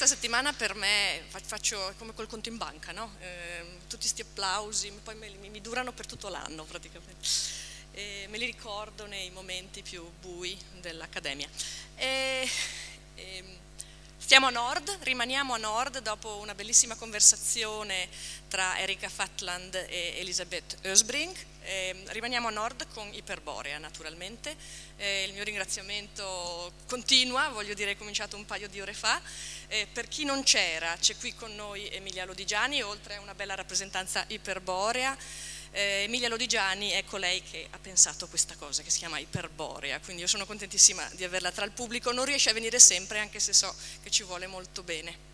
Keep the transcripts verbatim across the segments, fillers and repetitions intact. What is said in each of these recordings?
questa settimana per me faccio come col conto in banca, no? Eh, tutti questi applausi, poi mi, mi durano per tutto l'anno praticamente. E me li ricordo nei momenti più bui dell'Accademia. E, e, stiamo a Nord, rimaniamo a Nord dopo una bellissima conversazione tra Erika Fatland e Elisabeth Ösbrink. Eh, rimaniamo a Nord con Iperborea naturalmente. Eh, il mio ringraziamento continua, voglio dire, è cominciato un paio di ore fa. Eh, per chi non c'era, c'è qui con noi Emilia Lodigiani, oltre a una bella rappresentanza iperborea. Eh, Emilia Lodigiani è colei che ha pensato a questa cosa che si chiama Iperborea, quindi io sono contentissima di averla tra il pubblico, non riesce a venire sempre anche se so che ci vuole molto bene.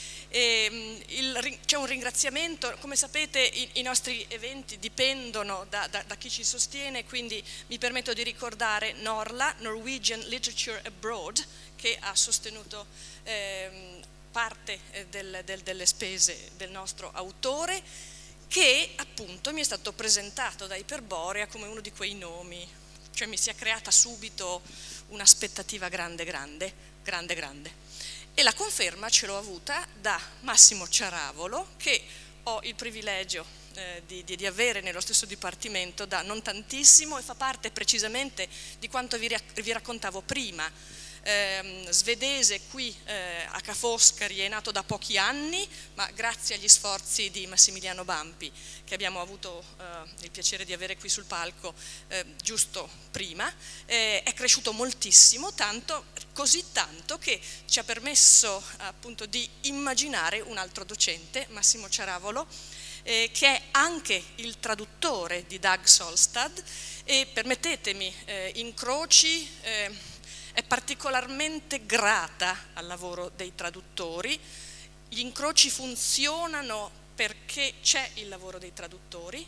C'è un ringraziamento, come sapete i, i nostri eventi dipendono da, da, da chi ci sostiene, quindi mi permetto di ricordare Norla, Norwegian Literature Abroad, che ha sostenuto eh, parte del, del, delle spese del nostro autore, che appunto mi è stato presentato da Iperborea come uno di quei nomi, cioè mi si è creata subito un'aspettativa grande, grande, grande, grande. E la conferma ce l'ho avuta da Massimo Ciaravolo, che ho il privilegio eh, di, di, di avere nello stesso dipartimento da non tantissimo e fa parte precisamente di quanto vi, vi raccontavo prima. Eh, svedese qui eh, a Ca' Foscari, è nato da pochi anni, ma grazie agli sforzi di Massimiliano Bampi, che abbiamo avuto eh, il piacere di avere qui sul palco eh, giusto prima, eh, è cresciuto moltissimo, tanto, così tanto che ci ha permesso appunto di immaginare un altro docente, Massimo Ciaravolo, eh, che è anche il traduttore di Dag Solstad, e permettetemi, eh, incroci, eh, è particolarmente grata al lavoro dei traduttori. Gli incroci funzionano perché c'è il lavoro dei traduttori.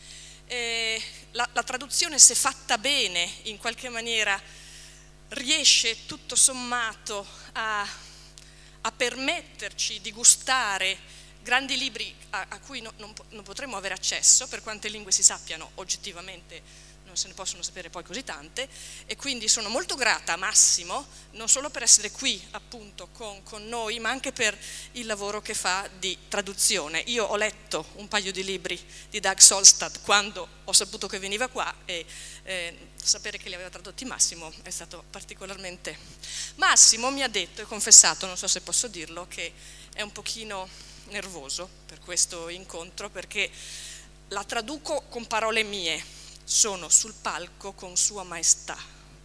Eh, la, la traduzione, se fatta bene, in qualche maniera riesce tutto sommato a, a permetterci di gustare grandi libri a, a cui no, non, non potremo avere accesso, per quante lingue si sappiano oggettivamente. Non se ne possono sapere poi così tante, e quindi sono molto grata a Massimo non solo per essere qui appunto con, con noi, ma anche per il lavoro che fa di traduzione. Io ho letto un paio di libri di Dag Solstad quando ho saputo che veniva qua, e eh, sapere che li aveva tradotti Massimo è stato particolarmente... Massimo mi ha detto e confessato, non so se posso dirlo, che è un pochino nervoso per questo incontro, perché la traduco con parole mie, sono sul palco con Sua Maestà.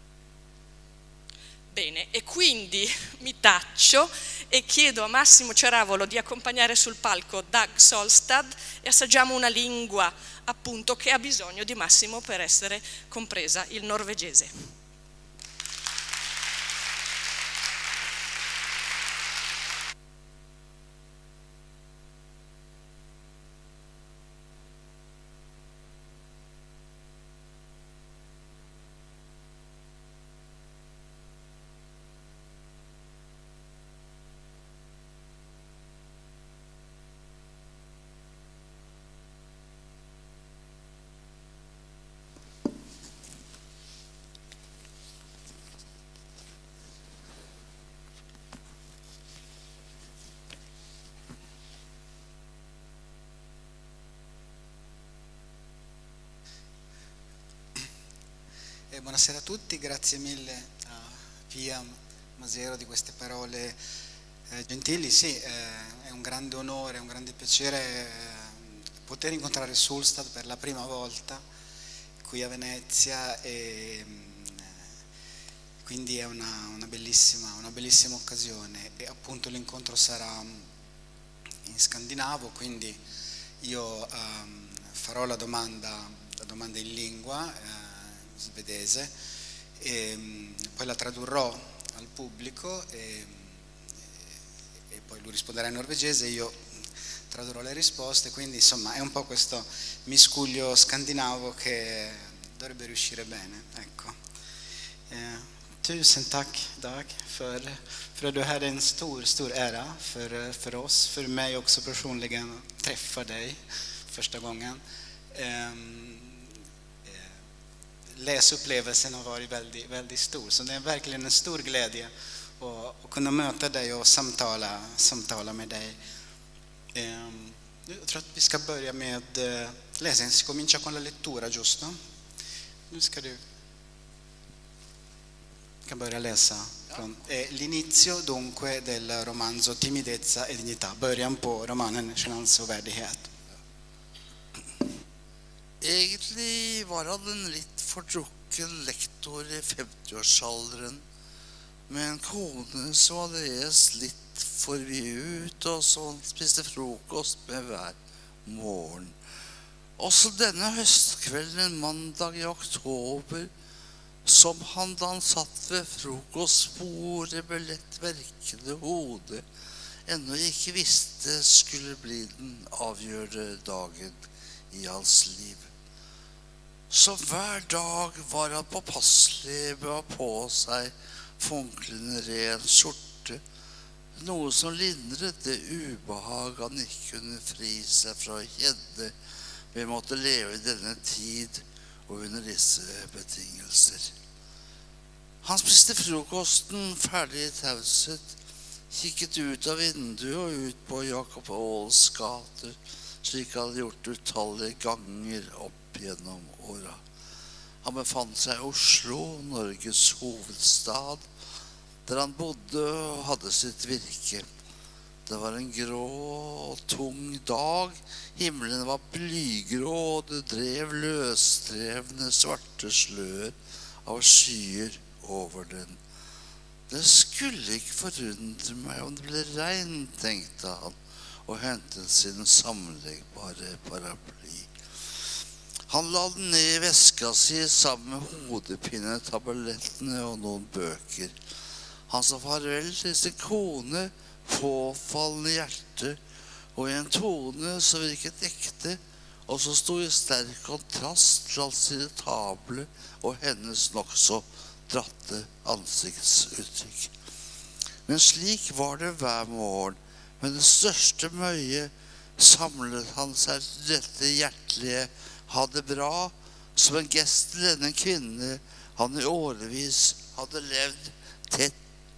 Bene, e quindi mi taccio e chiedo a Massimo Ciaravolo di accompagnare sul palco Dag Solstad e assaggiamo una lingua appunto che ha bisogno di Massimo per essere compresa, il norvegese. Eh, buonasera a tutti, grazie mille a Pia Masero di queste parole eh, gentili. Sì, eh, è un grande onore, un grande piacere eh, poter incontrare Solstad per la prima volta qui a Venezia, e eh, quindi è una, una, bellissima, una bellissima occasione, e appunto l'incontro sarà in scandinavo, quindi io ehm, farò la domanda, la domanda in lingua eh, svedese, e poi la tradurrò al pubblico, e, e poi lui risponderà in norvegese, io tradurrò le risposte, quindi insomma è un po' questo miscuglio scandinavo che dovrebbe riuscire bene, ecco. Eh, tusen tack Dag för, för att du hade en stor, stor ära för, för oss, för mig också personligen att träffa dig första gången. Eh, Läsupplevelsen har varit väldigt, väldigt stor, så det är verkligen en stor glädje och, och kunna möta dig och samtala, samtala med dig. Um, jag tror att vi ska börja med uh, läsningen. Si comincia con la lettura, giusto? Nu ska du kan börja läsa från eh, l'inizio dunque del romanzo Timidezza e dignità. Början på romanen Genans och värdighet. Egentlig var han en litt fordrukken lektor i femtiårsalderen, med en kone som hadde lest litt for mye ut, og som spiste frokost med hver morgen. Også denne høstkvelden, mandag i oktober, som han da han satt ved frokostbordet med lett verkende hode, ennå ikke visste skulle bli den avgjørende dagen i hans liv. Så hver dag var han påpasselig med å ha på seg funklende ren skjorte, noe som lindret det ubehag han ikke kunne fri seg fra å kjenne ved å måtte leve i denne tid og under disse betingelser. Han spiste frokosten ferdig i taushet, kikket ut av vinduet og ut på Jakob Aals gater, slik han hadde gjort utallige ganger opp gjennom åra. Han befant seg i Oslo, Norges hovedstad, der han bodde og hadde sitt virke. Det var en grå og tung dag, himmelen var blygrå, og det drev løsdrevne svarte slør av skyer over den. Det skulle ikke forundre meg om det ble regn, tenkte han, og hentet sin sammenleggbare paraply. Han la den ned i veska si sammen med hodepinetablettene og noen bøker. Han sa farvel til sin kone, påfallende hjerte, og i en tone som virket ekte, og som stod i sterk kontrast til hans irritable og hennes nokså dratte ansiktsuttrykk. Men slik var det hver morgen. Med det største møye samlet han seg til dette hjertelige ha det bra, som en gest til denne kvinne han i årevis hadde levd tett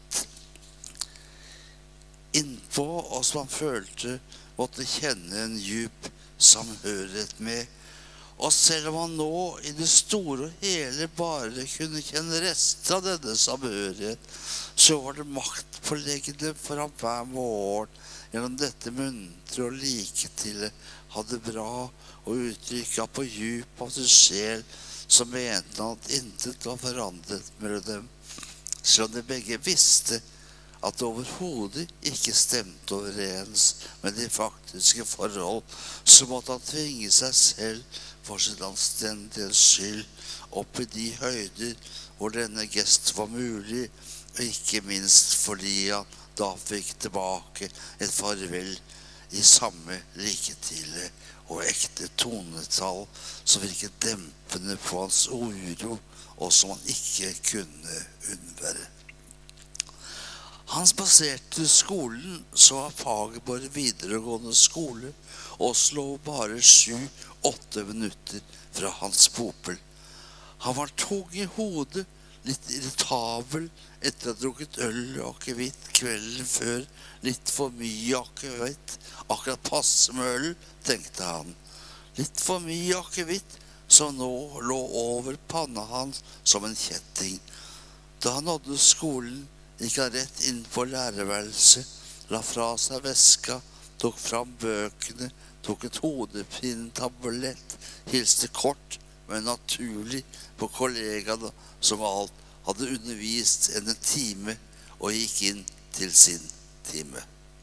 innpå, og som han følte måtte kjenne en djup samhørighet med. Og selv om han nå i det store og hele bare kunne kjenne rester av denne samhørighet, så var det maktpåleggende for ham hver morgen gjennom dette muntre og like til ha det bra og uttrykket på djup av sin sjel, som mente han at intet var forandret mellom dem, selv om de begge visste at det overhodet ikke stemte overens med de faktiske forhold, så måtte han tvinge seg selv for sin anstendighets skyld opp i de høyder hvor denne gest var mulig, og ikke minst fordi han da fikk tilbake et farvel i samme liketile og ekte tonetall som virket dempende på hans uro, og som han ikke kunne unnvære. Han spaserte skolen, så var Fagerborg videregående skole, og slå bare sju-åtte minutter fra hans popel. Han var tung i hodet, litt irritabel etter å ha drukket øl og akevitt kvelden før, litt for mye akevitt, akkurat passe med øl, tenkte han. Litt for mye akevitt som nå lå over panna hans som en kjetting. Da han nådde skolen, gikk han rett inn på lærerværelset, la fra seg veska, tok fram bøkene, tok et hodepinetablett, hilste kort, men naturlig på kollegaene som alt hadde undervist en time, og gikk inn til sin time.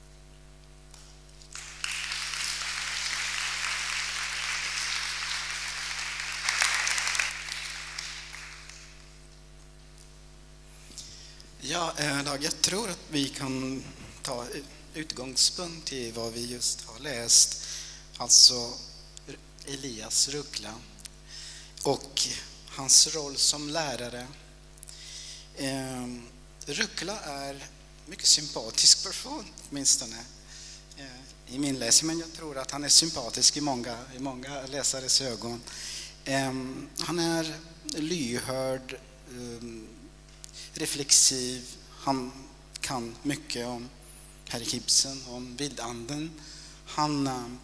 Ja, Dag, jag tror att vi kan ta utgångspunkt i vad vi just har läst, alltså Elias Rukla och hans roll som lärare. Eh, Rukla är mycket sympatisk person, åtminstone eh, i min läsning, men jag tror att han är sympatisk i många, i många läsares ögon. Eh, han är lyhörd, eh, reflexiv, han kan mycket om Henrik Ibsen, om vildanden. Han,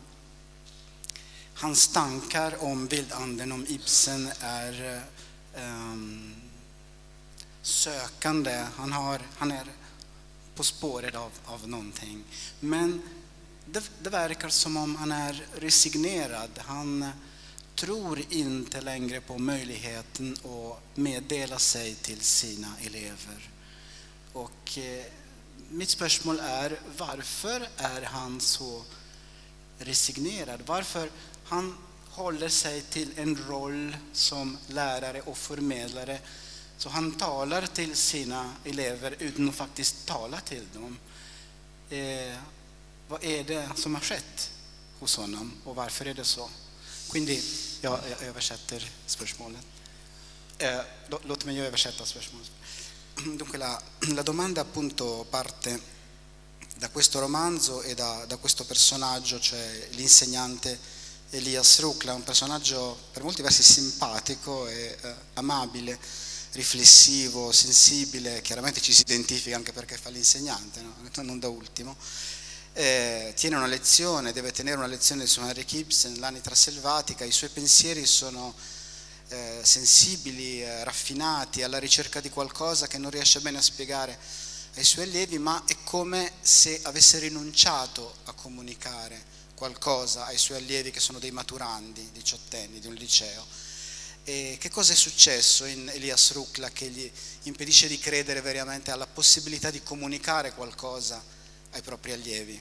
hans tankar om vildanden, om Ibsen är um, sökande. Han, har, han är på spåret av, av någonting. Men det, det verkar som om han är resignerad. Han tror inte längre på möjligheten att meddela sig till sina elever. Och eh, mitt spörsmål är, varför är han så resignerad? Varför han håller sig till en roll som lärare och förmedlare, så han talar till sina elever utan att faktiskt tala till dem. Eh, vad är det som har skett hos honom och varför är det så? Quindi jag, jag översätter spörsmålet. Eh, låt mig översätta spörsmålet. Dunque la, la domanda appunto parte da questo romanzo e da, da questo personaggio, cioè l'insegnante Elias Rukla, un personaggio per molti versi simpatico e eh, amabile, riflessivo, sensibile, chiaramente ci si identifica anche perché fa l'insegnante, no? Non da ultimo. Eh, tiene una lezione, deve tenere una lezione su Henrik Ibsen, l'anitra selvatica, i suoi pensieri sono eh, sensibili, eh, raffinati, alla ricerca di qualcosa che non riesce bene a spiegare ai suoi allievi, ma è come se avesse rinunciato a comunicare qualcosa ai suoi allievi che sono dei maturandi, diciottenni di un liceo. E che cosa è successo in Elias Rukla che gli impedisce di credere veramente alla possibilità di comunicare qualcosa ai propri allievi?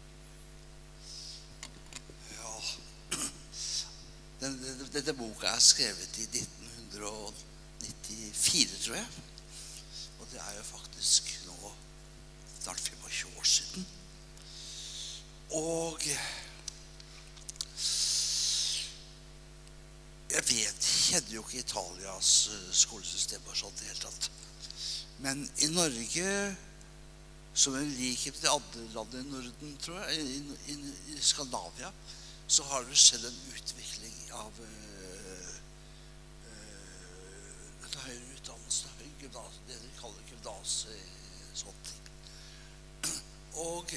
Ja, den, denne boka er skrevet i nitten nittifire, tror jeg. Og det er jo faktisk nå snart tjuefem år siden. Og jeg vet, kjenner jo ikke Italias skolesystem og sånt i hele tatt. Men i Norge, som er like med de andre landene i Norden, tror jeg, i, i, i Skandinavia, så har det skjedd en utvikling av uh, uh, høyere utdannelse, gymnas, det de kaller gymnas, sånt ting. Og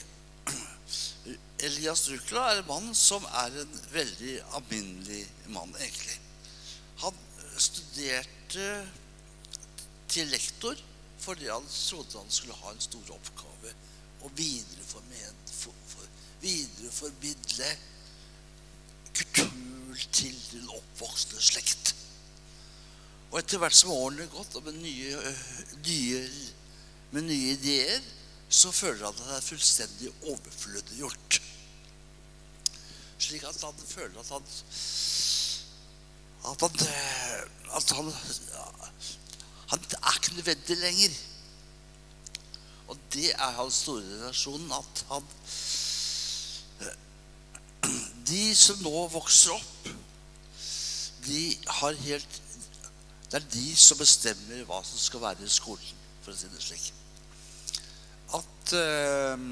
Elias Rukla er en mann som er en veldig alminnelig mann, egentlig. Han studerte til lektor fordi han trodde han skulle ha en stor oppgave og videreformidle, for, for, videreformidle kultur til den oppvoksende slekt. Og etter hvert som årene er gått, og med nye, nye, med nye ideer, så føler han at det er fullstendig overflødiggjort. Slik at han føler at han at han, at han, han er ikke nødvendig lenger. Og det er hans store relasjon, at han de som nå vokser opp, de har helt, det er de som bestemmer hva som skal være i skolen, for å si det slik. At uh,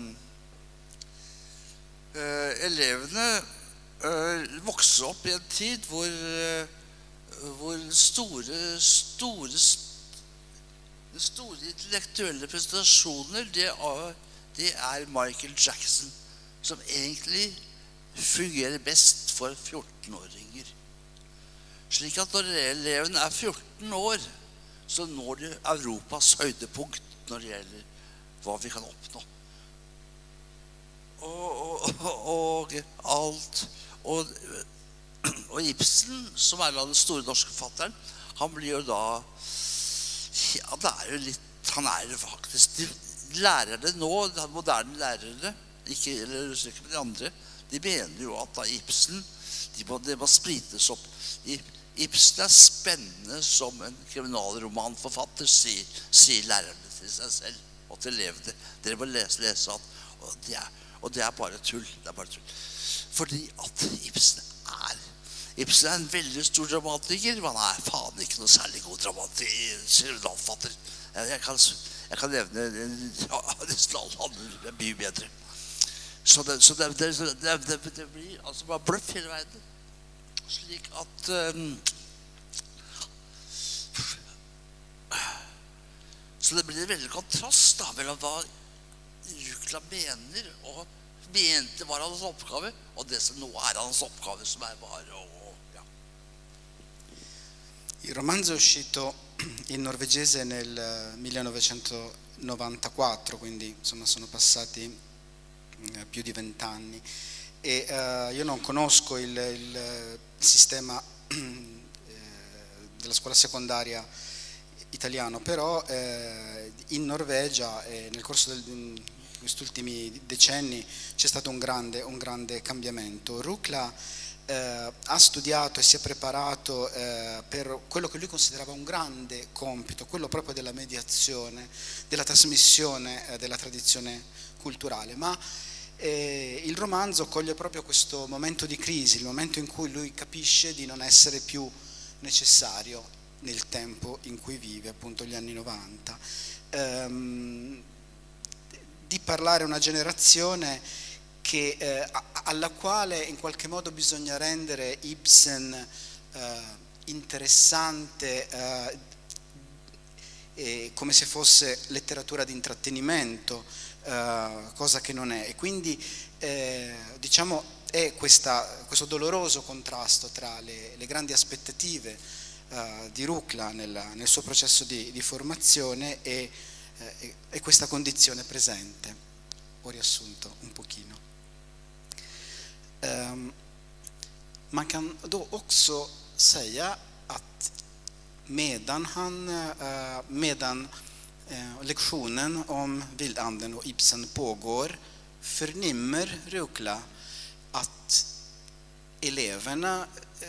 uh, elevene uh, vokser opp i en tid hvor, uh, hvor store, store, store intellektuelle prestasjoner, det er, det er Michael Jackson, som egentlig fungerer best for fjortenåringer. Slik at når elevene er fjorten år, så når de Europas høydepunkt når det gjelder hva vi kan oppnå. Og, og, og alt. Og, og Ibsen, som er den store norske forfatteren, han blir jo da, ja, det er jo litt, han er jo faktisk, de lærerne nå, de moderne lærere, ikke, eller ikke med de andre, de mener jo at da Ibsen, de må, de må sprites opp. Ibsen er spennende som en kriminalromanforfatter, sier, sier lærerne til seg selv og til elevene. Dere må lese, lese at, og det, er, og det er bare tull, det er bare tull. Fordi at Ibsen er, Ibsen er en veldig stor dramatiker, men han er faen ikke noe særlig god dramatiker, kriminalforfatter. Jeg, jeg, kan, jeg kan nevne, ja, nesten alle andre er mye bedre. Så det, så det, det, det, det, det blir altså bare bløff hele veien. Slik at um, så det blir en veldig kontrast da, mellom hva Rukla mener og mente var hans oppgave, og det som nå er hans oppgave, som er bare å ja. Il romanzo è uscito in norvegese nel millenovecentonovantaquattro, quindi insomma sono passati eh, più di vent'anni e eh, io non conosco il, il sistema eh, della scuola secondaria italiano, però eh, in Norvegia eh, nel corso di questi ultimi decenni c'è stato un grande, un grande cambiamento. Rukla eh, ha studiato e si è preparato eh, per quello che lui considerava un grande compito, quello proprio della mediazione, della trasmissione eh, della tradizione culturale, ma eh, il romanzo coglie proprio questo momento di crisi, il momento in cui lui capisce di non essere più necessario nel tempo in cui vive, appunto gli anni novanta, ehm, di parlare a una generazione che, eh, alla quale in qualche modo bisogna rendere Ibsen eh, interessante, eh, e come se fosse letteratura di intrattenimento, eh, cosa che non è, e quindi eh, diciamo è questa, questo doloroso contrasto tra le, le grandi aspettative Uh, di Rukla nel, nel suo processo di, di formazione e, eh, e questa condizione presente. Ho riassunto un pochino. Um, man kan då också säga att medan, han, uh, medan uh, lektionen om Vildanden och Ibsen pågår förnimmer Rukla att eleverna uh,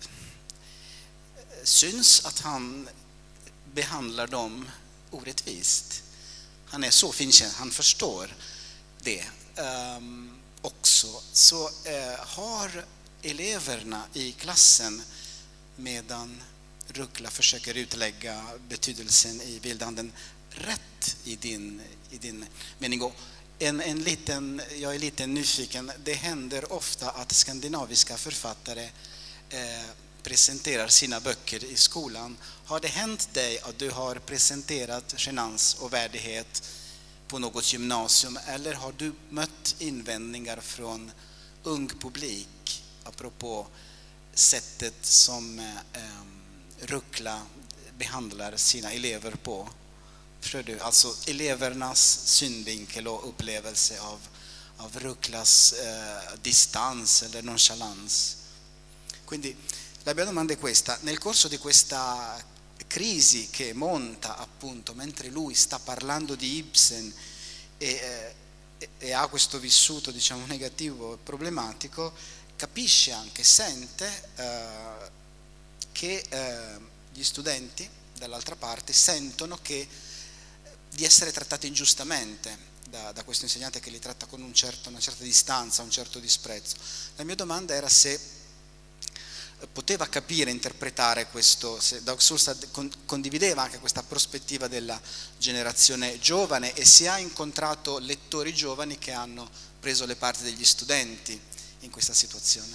syns att han behandlar dem orättvist. Han är så finkänslig, han förstår det um, också. Så uh, har eleverna i klassen, medan Rukla försöker utlägga betydelsen i Vildanden, rätt i din, i din mening. Och en, en liten, jag är lite nyfiken, det händer ofta att skandinaviska författare uh, presenterar sina böcker i skolan. Har det hänt dig att du har presenterat genans och värdighet på något gymnasium, eller har du mött invändningar från ung publik apropå sättet som eh, Rukla behandlar sina elever på? Förstår du? Alltså elevernas synvinkel och upplevelse av, av Ruklas eh, distans eller nonchalans. Quindi la mia domanda è questa: nel corso di questa crisi che monta appunto mentre lui sta parlando di Ibsen e, e, e ha questo vissuto diciamo negativo e problematico, capisce anche, sente eh, che eh, gli studenti dall'altra parte sentono che di essere trattati ingiustamente da, da questo insegnante che li tratta con un certo, una certa distanza, un certo disprezzo. La mia domanda era se poteva capire, interpretare questo, se Dag Solstad condivideva anche questa prospettiva della generazione giovane e se ha incontrato lettori giovani che hanno preso le parti degli studenti in questa situazione.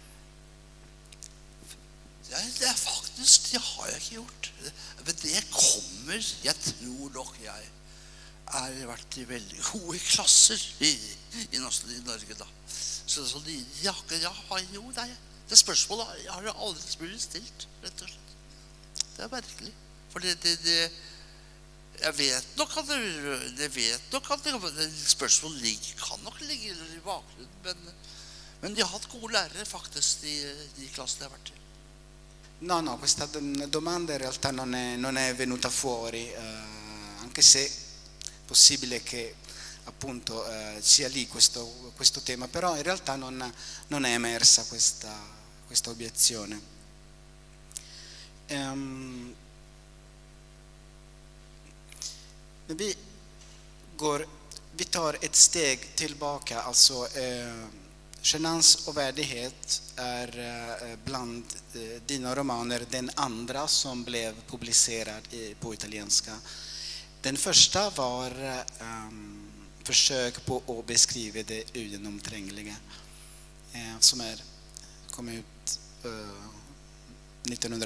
Det er faktisk, det har jeg ikke gjort. Men det kommer, jeg tror nok jeg har vært i veldig gode klasser i, i Norge da. Så, så de, ja, ja, jo, nei. Det spørsmålet har jeg aldri blitt stilt, rett og slett. Det er merkelig. For det, det, det jeg vet nok at det, det vet nok at det, spørsmålet ligger, kan nok ligge i bakgrunnen, men, men de har hatt gode lærere faktisk, de, de klassene jeg har vært i. No, no, questa domanda in realtà non è, non è venuta fuori, eh, anche se è possibile che appunto eh, sia lì questo, questo tema, però in realtà non, non è emersa questa, questa obiezione. Um, vi, går, vi tar ett steg tillbaka, alltså eh, genans och värdighet är eh, bland eh, dina romaner den andra som blev publicerad i, på italienska. Den första var eh, försök på att beskriva det ogenomträngliga eh, som är, kom ut eh,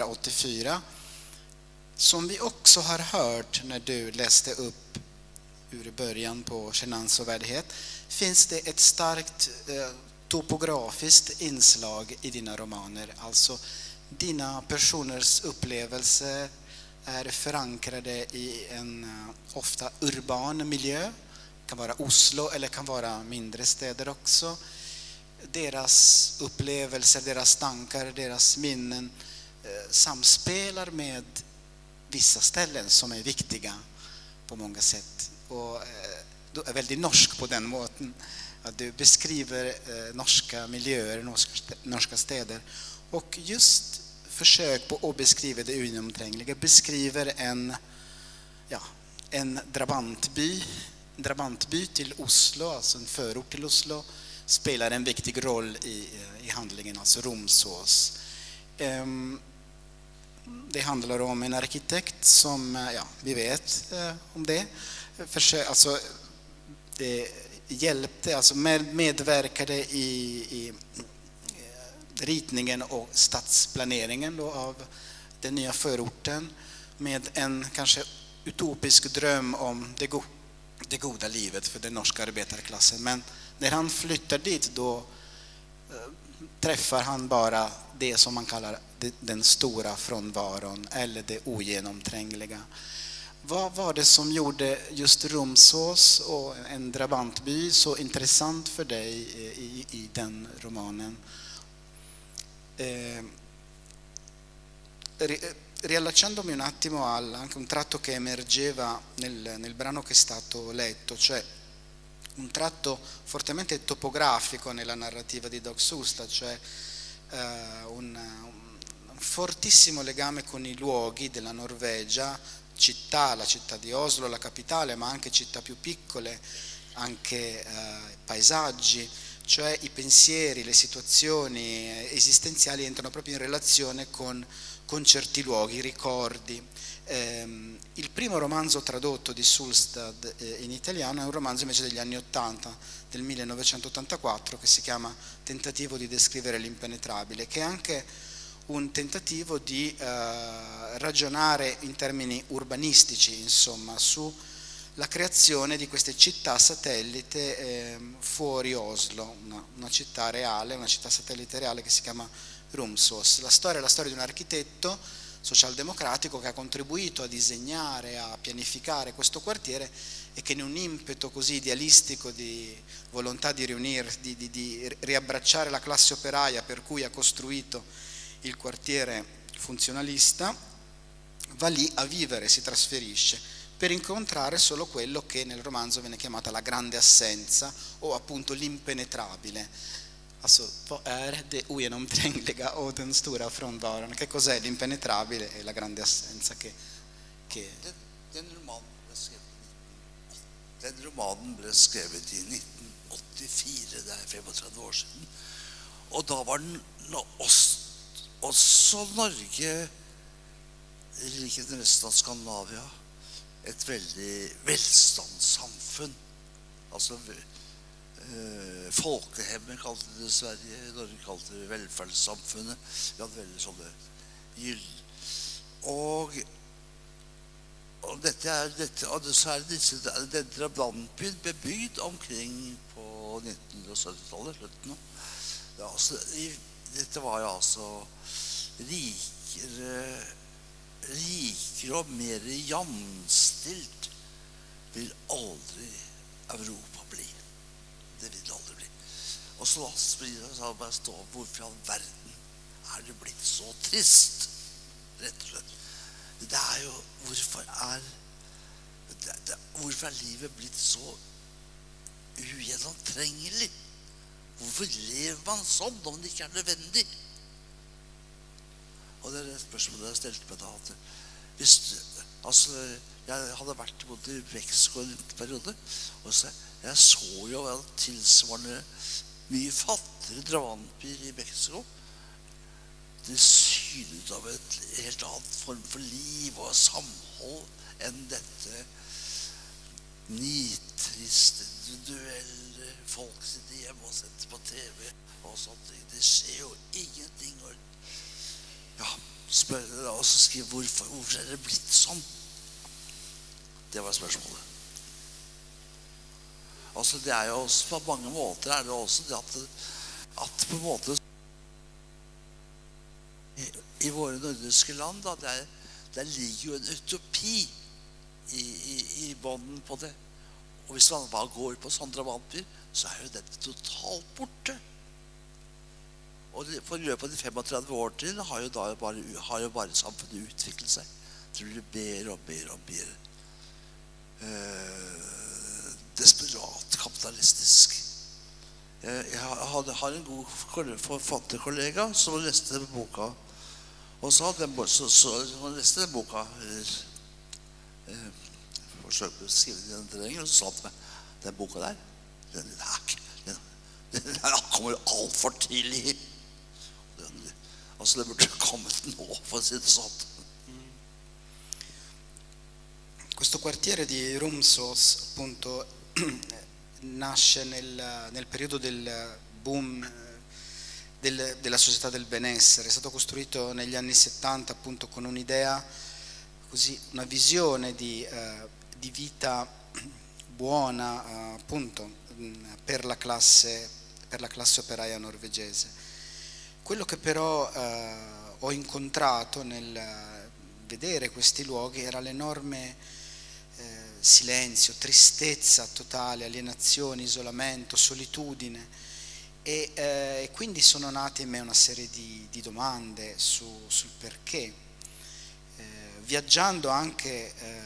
nittonhundraåttiofyra, som vi också har hört när du läste upp ur början på genans och värdighet, finns det ett starkt eh, topografiskt inslag i dina romaner. Alltså dina personers upplevelse är förankrade i en uh, ofta urban miljö. Det kan vara Oslo eller kan vara mindre städer också. Deras upplevelser, deras tankar, deras minnen uh, samspelar med vissa ställen som är viktiga på många sätt. Och uh, du är väldigt norsk på den måten. Att du beskriver uh, norska miljöer, norska, norska städer. Och just försök på att beskriva det ogenomträngliga beskriver en, ja, en drabantby, drabantby till Oslo, alltså en förort till Oslo, spelar en viktig roll i, i handlingen, alltså Romsås. Um, det handlar om en arkitekt som, ja, vi vet uh, om det, försök, alltså det hjälpte, alltså med, medverkade i, i ritningen och stadsplaneringen då av den nya förorten med en kanske utopisk dröm om det, go det goda livet för den norska arbetarklassen. Men när han flyttar dit då eh, träffar han bara det som man kallar det, den stora frånvaron eller det ogenomträngliga. Vad var det som gjorde just Romsås och en drabantby så intressant för dig i, i den romanen? Eh, riallacciandomi un attimo al anche un tratto che emergeva nel, nel brano che è stato letto, cioè un tratto fortemente topografico nella narrativa di Dag Solstad, cioè eh, un, un fortissimo legame con i luoghi della Norvegia, città, la città di Oslo, la capitale, ma anche città più piccole, anche eh, paesaggi. Cioè i pensieri, le situazioni esistenziali entrano proprio in relazione con, con certi luoghi, ricordi. Eh, il primo romanzo tradotto di Solstad eh, in italiano è un romanzo invece degli anni ottanta, del millenovecentottantaquattro, che si chiama Tentativo di descrivere l'impenetrabile, che è anche un tentativo di eh, ragionare in termini urbanistici, insomma, su la creazione di queste città satellite eh, fuori Oslo, una, una città reale, una città satellite reale che si chiama Romsås. La storia è la storia di un architetto socialdemocratico che ha contribuito a disegnare, a pianificare questo quartiere e che in un impeto così idealistico di volontà di riunire, di, di, di riabbracciare la classe operaia per cui ha costruito il quartiere funzionalista, va lì a vivere, si trasferisce per incontrare solo quello che nel romanzo viene chiamata la grande assenza o appunto l'impenetrabile. Alltså, vad är det ogenomträngliga och den stora frånvaron? Che cos'è l'impenetrabile e la grande assenza? Che, che... Den, den, romanen ble skrevet, den romanen ble skrevet i nitten åttifire, det er femogtredve år siden. Og da var den også, også Norge, like den resten av Skandinavia, et veldig velstandssamfunn. Altså eh, folkehemmet kalte det Sverige, Norge kalte det velferdssamfunnet. Vi hadde veldig sånne gyll. Og, og dette er, dette, og så er disse, den drabantbyen ble bygd omkring på nitten sytti-tallet, slutten. Det, altså, i, dette var jo altså rikere rikere og mer jamstilt vil aldri Europa bli. Det vil det aldri bli. Og så blir det så bare stå, hvorfor i all verden er det blitt så trist? Rett og slett. Det er jo, hvorfor er, det, det, hvorfor er livet blitt så ugjennomtrengelig? Hvorfor lever man sånn om det ikke er nødvendig? Og det er et spørsmål jeg stelte meg da, at hvis, altså, jeg hadde vært både i Mexico en periode, og så, jeg så jo vel tilsvarende mye fattigere drabantbyer i Mexico. Det synet av et helt annet form for liv og samhold enn dette nitriste, duelle folk sitter hjemme og setter på T V og sånt. Det skjer jo ingenting. Og ja, spør deg og så skriver hvorfor, hvorfor er det blitt sånn? Det var spørsmålet. Altså det er jo også, på mange måter er det også det at, at på en måte i, i våre nordiske land da, der, der ligger jo en utopi i, i, i bånden på det. Og hvis man bare går på sånne drabanter, så er jo dette totalt borte. Og det, for i løpet av de femogtredve år til har jo, da bare, har jo bare samfunnet utviklet seg. Det blir mer og mer og mer eh, desperat kapitalistisk. Jeg, jeg har, har en god forfatterkollega som leste den boka, og sa den, så, så, han leste den boka, eh, forsøkte å skrive den terrengen, og så sa han til meg, den boka der, den, den, den, den kommer alt for tidlig. Den, altså det burde kommet nå, for å si det sånn. Questo quartiere di Rumsos appunto nasce nel, nel periodo del boom del, della società del benessere. È stato costruito negli anni settanta appunto con un'idea, così, una visione di, eh, di vita buona eh, appunto per la classe, per la classe operaia norvegese. Quello che però eh, ho incontrato nel vedere questi luoghi era l'enorme Eh, silenzio, tristezza totale, alienazione, isolamento, solitudine e, eh, e quindi sono nate in me una serie di, di domande su, sul perché. Eh, viaggiando anche eh,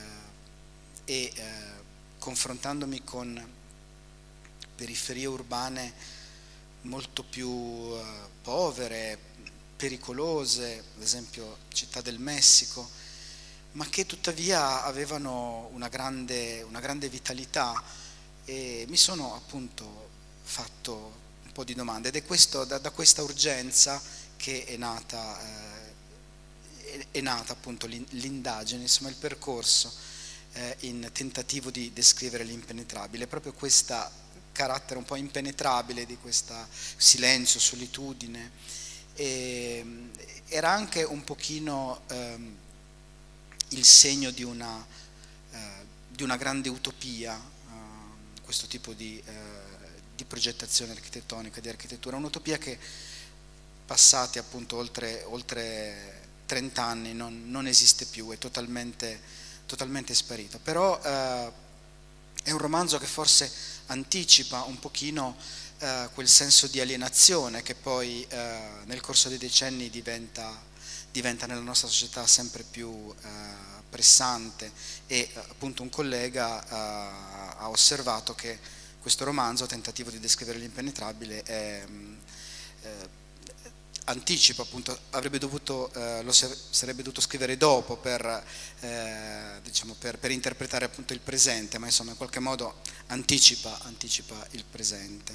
e eh, confrontandomi con periferie urbane molto più eh, povere, pericolose, ad esempio Città del Messico, ma che tuttavia avevano una grande, una grande vitalità, e mi sono appunto fatto un po' di domande, ed è questo, da, da questa urgenza che è nata, eh, è, è nata appunto l'indagine, insomma il percorso eh, in tentativo di descrivere l'impenetrabile, proprio questo carattere un po' impenetrabile di questo silenzio, solitudine, e era anche un pochino ehm, il segno di una, eh, di una grande utopia, eh, questo tipo di, eh, di progettazione architettonica, di architettura, un'utopia che passati appunto oltre, oltre trenta anni non, non esiste più, è totalmente, totalmente sparita. Però eh, è un romanzo che forse anticipa un pochino eh, quel senso di alienazione che poi eh, nel corso dei decenni diventa diventa nella nostra società sempre più eh, pressante, e appunto un collega eh, ha osservato che questo romanzo, tentativo di descrivere l'impenetrabile, è, eh, anticipa appunto, avrebbe dovuto, eh, lo sarebbe dovuto scrivere dopo per, eh, diciamo per, per interpretare appunto il presente, ma insomma in qualche modo anticipa, anticipa il presente.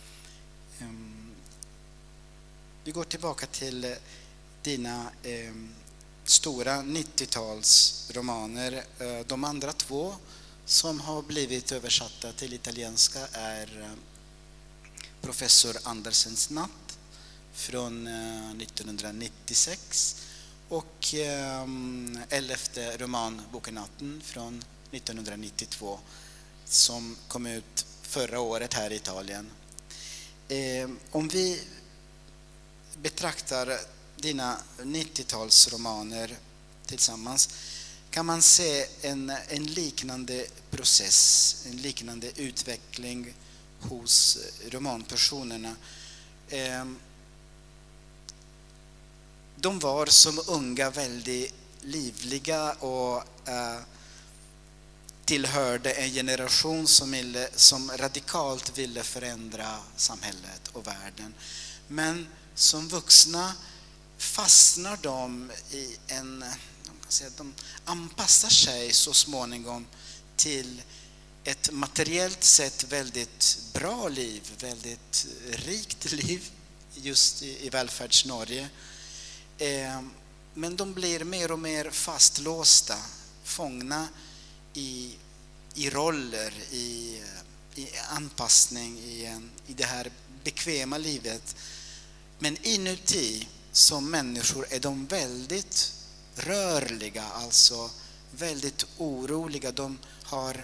Um, vi går tillbaka till dina eh, stora nittiotalsromaner. Eh, de andra två som har blivit översatta till italienska är eh, Professor Andersens natt från eh, nittonhundranittiosex och eh, elfte roman Bokenatten från nittonhundranittiotvå som kom ut förra året här i Italien. Eh, om vi betraktar dina nittiotalsromaner tillsammans kan man se en, en liknande process, en liknande utveckling hos romanpersonerna. Eh, de var som unga väldigt livliga och eh, tillhörde en generation som, ville, som radikalt ville förändra samhället och världen. Men som vuxna fastnar de i en, man kan säga, de anpassar sig så småningom till ett materiellt sett väldigt bra liv, väldigt rikt liv just i, i välfärdsnorge. Eh, men de blir mer och mer fastlåsta, fångna i, i roller, i, i anpassning i, en, i det här bekväma livet. Men inuti som människor är de väldigt rörliga, alltså väldigt oroliga. De har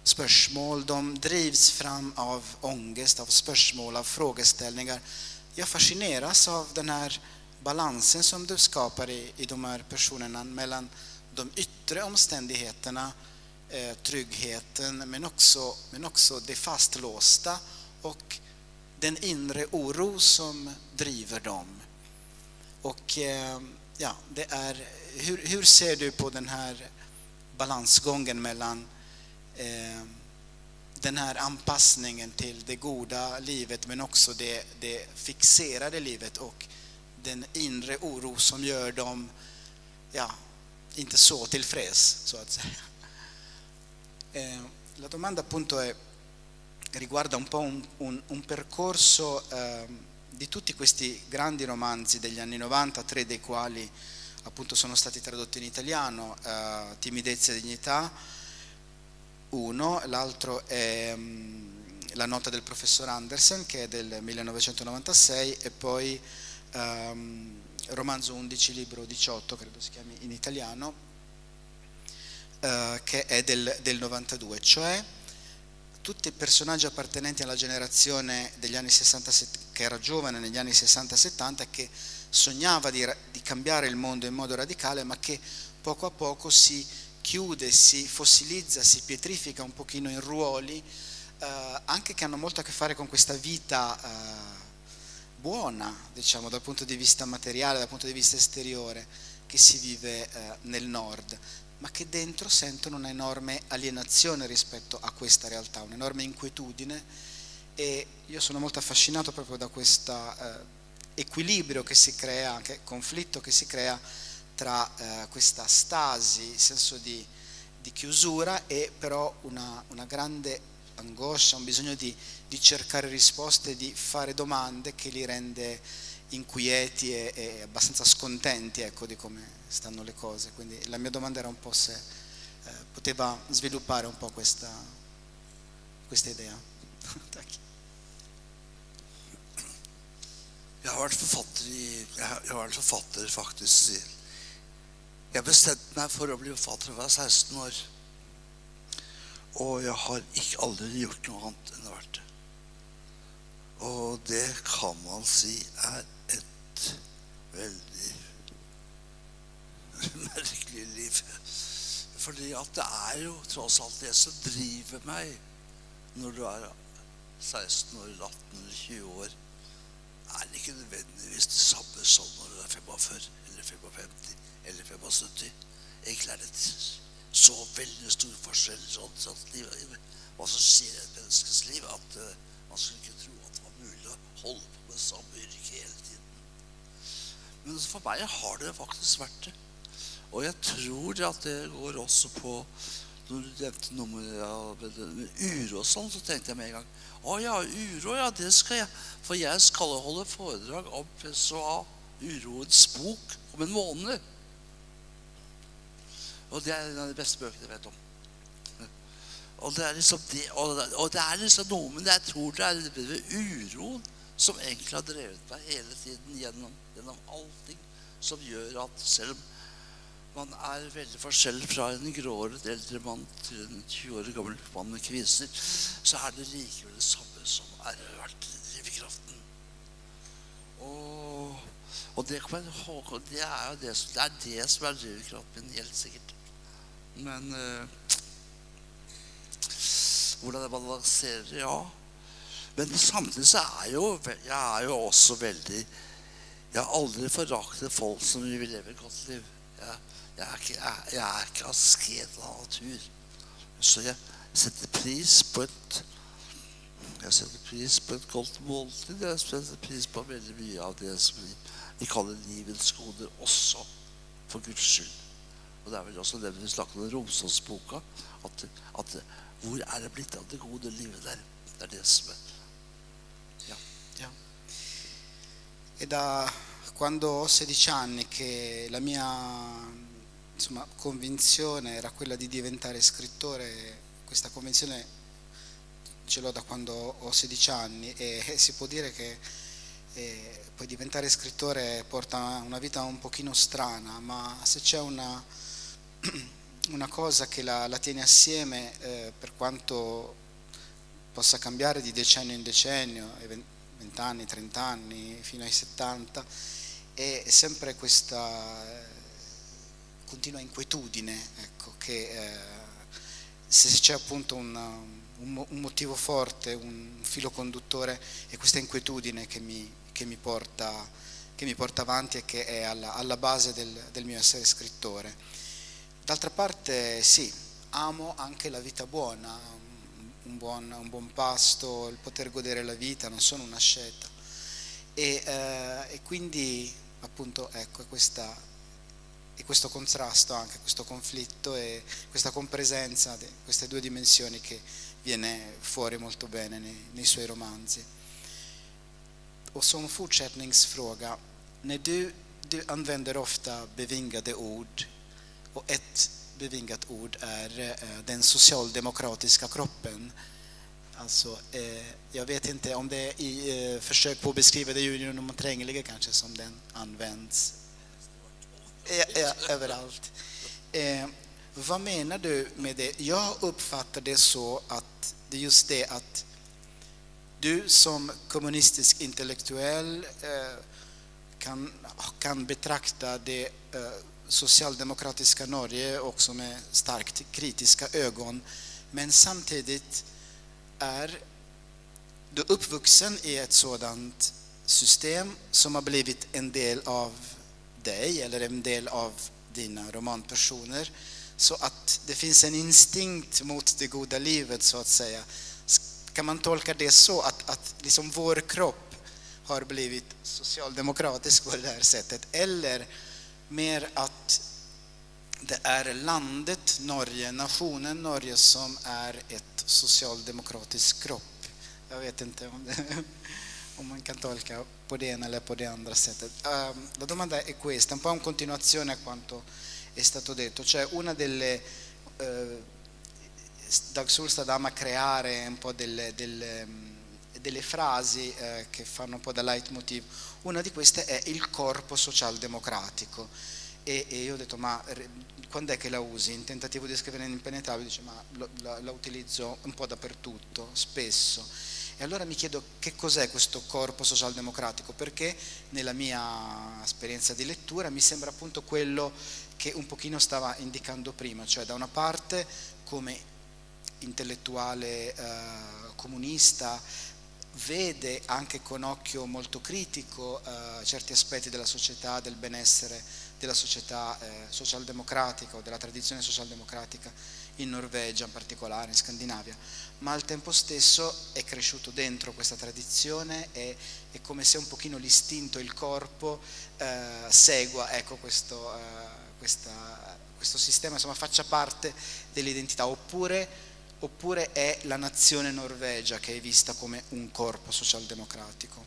spörsmål, de drivs fram av ångest, av spörsmål, av frågeställningar. Jag fascineras av den här balansen som du skapar i, i de här personerna mellan de yttre omständigheterna, eh, tryggheten, men också, men också det fastlåsta och den inre oro som driver dem. Och eh, ja, det är, hur, hur ser du på den här balansgången mellan eh, den här anpassningen till det goda livet, men också det, det fixerade livet och den inre oro som gör dem, ja, inte så tillfreds, så att säga. Eh, la domanda appunto è, riguarda un po' un, un, un percorso eh, di tutti questi grandi romanzi degli anni novanta, tre dei quali appunto sono stati tradotti in italiano, eh, Timidezza e dignità, uno, l'altro è um, La nota del professor Andersen, che è del millenovecentonovantasei, e poi um, romanzo undici, libro diciotto, credo si chiami in italiano, uh, che è del, del novantadue, cioè tutti i personaggi appartenenti alla generazione degli anni sessanta, che era giovane negli anni sessanta settanta, che sognava di, di cambiare il mondo in modo radicale, ma che poco a poco si chiude, si fossilizza, si pietrifica un pochino in ruoli, eh, anche che hanno molto a che fare con questa vita eh, buona, diciamo, dal punto di vista materiale, dal punto di vista esteriore, che si vive eh, nel nord, ma che dentro sentono un'enorme alienazione rispetto a questa realtà, un'enorme inquietudine, e io sono molto affascinato proprio da questo eh, equilibrio che si crea, anche conflitto che si crea tra eh, questa stasi, senso di, di chiusura, e però una, una grande angoscia, un bisogno di, di cercare risposte, di fare domande che li rende inquieti e, e abbastanza scontenti, ecco, di come stanno le cose. Quindi la mia domanda era un po' se eh, poteva sviluppare un po' questa, questa idea. Jeg har vært forfatter, i, jeg har, jeg har vært forfatter faktisk. Jeg bestemte meg for å bli forfatter da jeg var seksten år. Og jeg har ikke aldri gjort noe annet enn å vært det. Og det kan man si er et veldig merkelig liv. Fordi at det er jo tross alt det som driver meg når du er seksten år, atten eller tjue år. Er ikke nødvendigvis det samme som når du er femogfyrre eller femogfemti eller syttifem. Egentlig er det så veldig stor forskjell sånn at livet, hva som skjer i et menneskes liv, at uh, man skulle ikke tro at det var mulig å holde på med samme yrke hele tiden. Men for meg har det faktisk vært det. Og jeg tror at det går også på, når du nevnte noe med, ja, med uro og sånn, så tenkte jeg med en gang, å ja, uro, ja, det skal jeg. For jeg skal holde foredrag om P S O A, Uroens bok, om en måned. Og det er en av de beste bøkene jeg vet om. Og det er liksom, det, og det, og det er liksom noe, men jeg tror det er det ved uroen som egentlig har drevet meg hele tiden gjennom, gjennom allting, som gjør at selv om man er veldig forskjellig fra en gråret eldre mann til en tjue år gammel mann med kviser, så er det likevel det samme som er vært drivkraften. Og, og det, kan man, det er jo det, det, er det som er drivkraften, helt sikkert. Men uh, hvordan det balanserer, ja. Men samtidig så er jo, jeg er jo også veldig, jeg har aldri foraktet folk som vil leve et godt liv. Jeg, jeg, er ikke, jeg, jeg er ikke asket av natur. Så jeg setter pris på et, jeg setter pris på et godt måltid. Jeg setter pris på veldig mye av det som vi, vi kaller livets goder også, for Guds skyld. Og det er vel også det vi snakker om Romsåsboka, at, at hvor er det blitt av det gode livet der? Det er det som er. Ja. Ja. E da quando ho sedici anni che la mia, insomma, convinzione era quella di diventare scrittore, questa convinzione ce l'ho da quando ho sedici anni, e si può dire che eh, poi diventare scrittore porta una vita un pochino strana, ma se c'è una una cosa che la, la tiene assieme, eh, per quanto possa cambiare di decennio in decennio, venti anni, trenta anni, fino ai settanta, è sempre questa eh, continua inquietudine, ecco, che eh, se c'è appunto un, un, un motivo forte, un filo conduttore, è questa inquietudine che mi, che mi, porta, che mi porta avanti e che è alla, alla base del, del mio essere scrittore. D'altra parte sì, amo anche la vita buona, un buon, un buon pasto, il poter godere la vita, non sono una asceta. E, eh, e quindi appunto ecco è, questa, è questo contrasto, anche questo conflitto e questa compresenza di queste due dimensioni che viene fuori molto bene nei, nei suoi romanzi. Och som fortsättningsfråga, när du, du använder ofta bevingade ord, och ett bevingat ord är eh, den socialdemokratiska kroppen. Alltså, eh, jag vet inte om det är i eh, försök på att beskriva det ogenomträngliga kanske som den används eh, eh, överallt. Eh, vad menar du med det? Jag uppfattar det så att det är just det att du som kommunistisk intellektuell eh, kan, kan betrakta det eh, socialdemokratiska Norge också med starkt kritiska ögon, men samtidigt är du uppvuxen i ett sådant system som har blivit en del av dig eller en del av dina romanpersoner, så att det finns en instinkt mot det goda livet, så att säga. Kan man tolka det så att, att liksom vår kropp har blivit socialdemokratisk på det här sättet, eller mer att det är landet Norge, nationen Norge som är ett socialdemokratisk kropp? Jag vet inte om, det, om man kan tolka på det ena eller på det andra sättet. Uh, la domanda è questa, un po' in continuazione a quanto è stato detto, cioè una delle uh, Doug Sulstad ama creare un po' delle, delle, delle frasi eh, che fanno un po' da leitmotiv. Una di queste è il corpo socialdemocratico, e, e io ho detto ma quando è che la usi? In tentativo di scrivere in Impenetrabile, dice ma lo, la, la utilizzo un po' dappertutto, spesso. E allora mi chiedo che cos'è questo corpo socialdemocratico, perché nella mia esperienza di lettura mi sembra appunto quello che un pochino stava indicando prima, cioè da una parte come intellettuale eh, comunista vede anche con occhio molto critico eh, certi aspetti della società, del benessere della società eh, socialdemocratica o della tradizione socialdemocratica in Norvegia in particolare, in Scandinavia, ma al tempo stesso è cresciuto dentro questa tradizione e è come se un pochino l'istinto, il corpo eh, segua ecco, questo, eh, questa, questo sistema, insomma faccia parte dell'identità, oppure Oppure è la nazione Norvegia che è vista come un corpo socialdemokratico?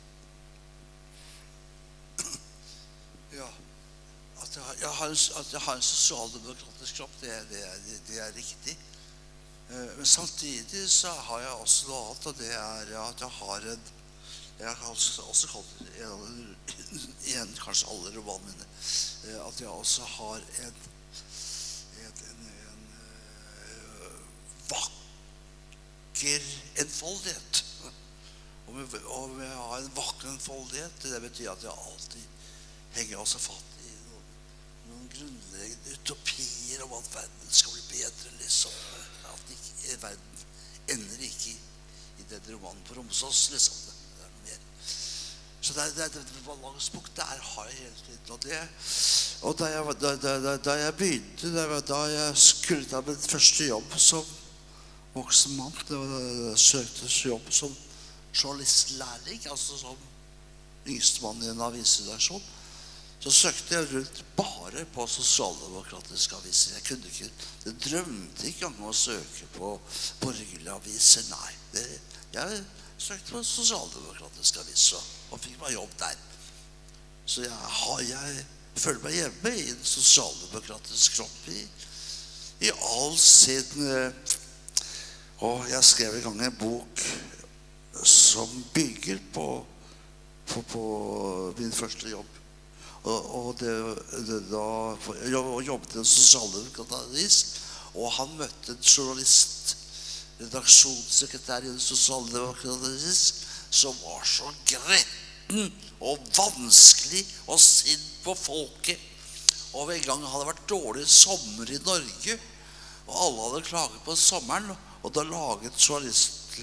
Ja, at jeg, jeg, har, at jeg har en sosialdemokratisk kropp, det, det, det, det er riktig. Men samtidig så har jeg også noe annet, og det er at jeg har en, jeg har også kalt det igjen kanskje alle romanene mine, at jeg også har en, en, en, en vakker enfoldighet. Og vi, og vi har en vakker enfoldighet, det betyr at jeg alltid henger også fatt i noen, noen grunnleggende utopier om at verden skal bli bedre, liksom. At ikke, verden ender ikke i, i den romanen på Romsås, liksom. Det er noe mer. Så det er det, det balansepunkt der har jeg hele tiden. Og, det, og da, jeg, da, da, da jeg begynte, da, da jeg skulle ta min første jobb som voksen mann, det var jeg søkte jobb som journalistlærling, altså som yngstemann i en avisredaksjon. Så søkte jeg rundt bare på sosialdemokratiske aviser. Jeg kunne ikke, jeg drømte ikke om å søke på borgerlige aviser, nei. Det, jeg søkte på sosialdemokratiske aviser og fikk meg jobb der. Så jeg, har, jeg føler meg hjemme i en sosialdemokratisk kropp i, i all sin... Og jeg skrev en gang en bok som bygger på, på, på min første jobb. Og, og det, det da, jeg jobbet i en sosialdemokratisk, og han møtte en journalist, redaksjonssekretær i det sosialdemokratiske, som var så gretten og vanskelig og sint på folket. Og en gang hadde det vært dårlig sommer i Norge, og alle hadde klaget på sommeren, og da laget journalist,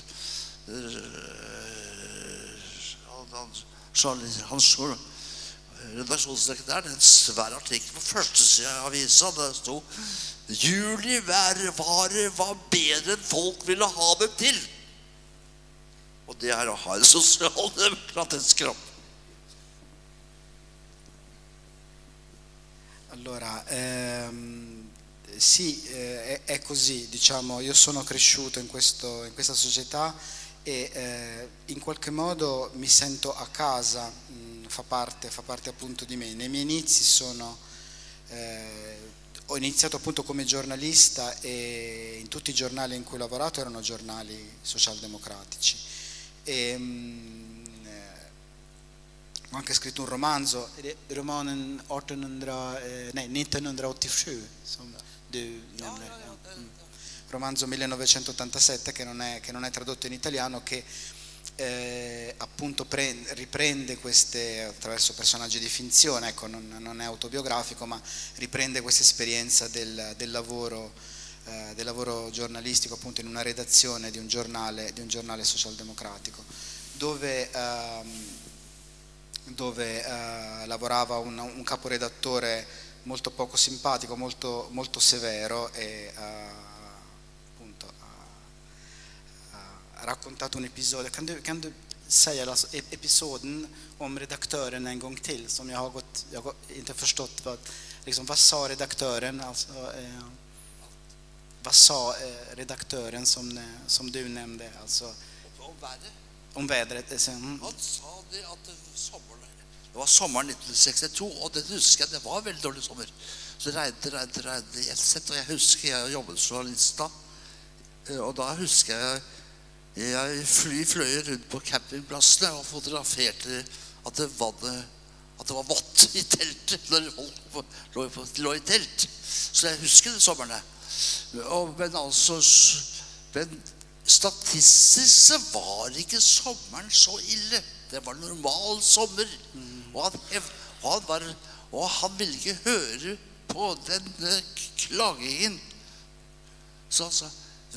hans redaksjonssekretær en svær artikkel på første siden av avisen. Det stod juli været var bedre enn folk ville ha det til. Og det er å ha en sosialdemokratisk kropp. Allora, ehm, sì, eh, è così, diciamo, io sono cresciuto in, questo, in questa società e eh, in qualche modo mi sento a casa, mh, fa parte, fa parte appunto di me. Nei miei inizi sono, eh, ho iniziato appunto come giornalista e in tutti i giornali in cui ho lavorato erano giornali socialdemocratici. E, mh, eh, ho anche scritto un romanzo, romanen artonhundra, eh, nej, nittonhundraåttiosju, som du nämnde. Ja, ja, ja. Mm. Romanzo millenovecentottantasette che non è, che non è tradotto in italiano, che eh, appunto pre, riprende queste, attraverso personaggi di finzione, ecco, non, non è autobiografico, ma riprende questa esperienza del, del, lavoro, eh, del lavoro giornalistico appunto in una redazione di un giornale, di un giornale socialdemocratico, dove, ehm, dove eh, lavorava un, un caporedattore molto poco simpatico, molto, molto severo e eh, raccontato un episodio. Kan du, kan du säga alltså, episoden om redaktören en gång till, som jag har gått, jag har inte förstått vad, liksom, vad sa redaktören, alltså, eh, vad sa eh, redaktören som, som du nämnde, alltså, om vädret? Om vädret. Eh, mm. Han sa det att det, sommaren, det var sommaren nittonhundrasextiotvå, och det husker jeg, det var veldig dårlig sommer. Så det regnet, regnet, regnet i ett sätt, og jeg husker jeg jobbet som journalist da, og da husker jeg Jeg fly, fløy rundt på campingplassene og fotograferte at det, vannet, at det var vått i teltet når folk lå, lå i telt. Så jeg husker det sommerne. Og, men altså, men statistisk så var ikke sommeren så ille. Det var normal sommer. Og han, og han, var, og han ville ikke høre på den klagingen. Så altså,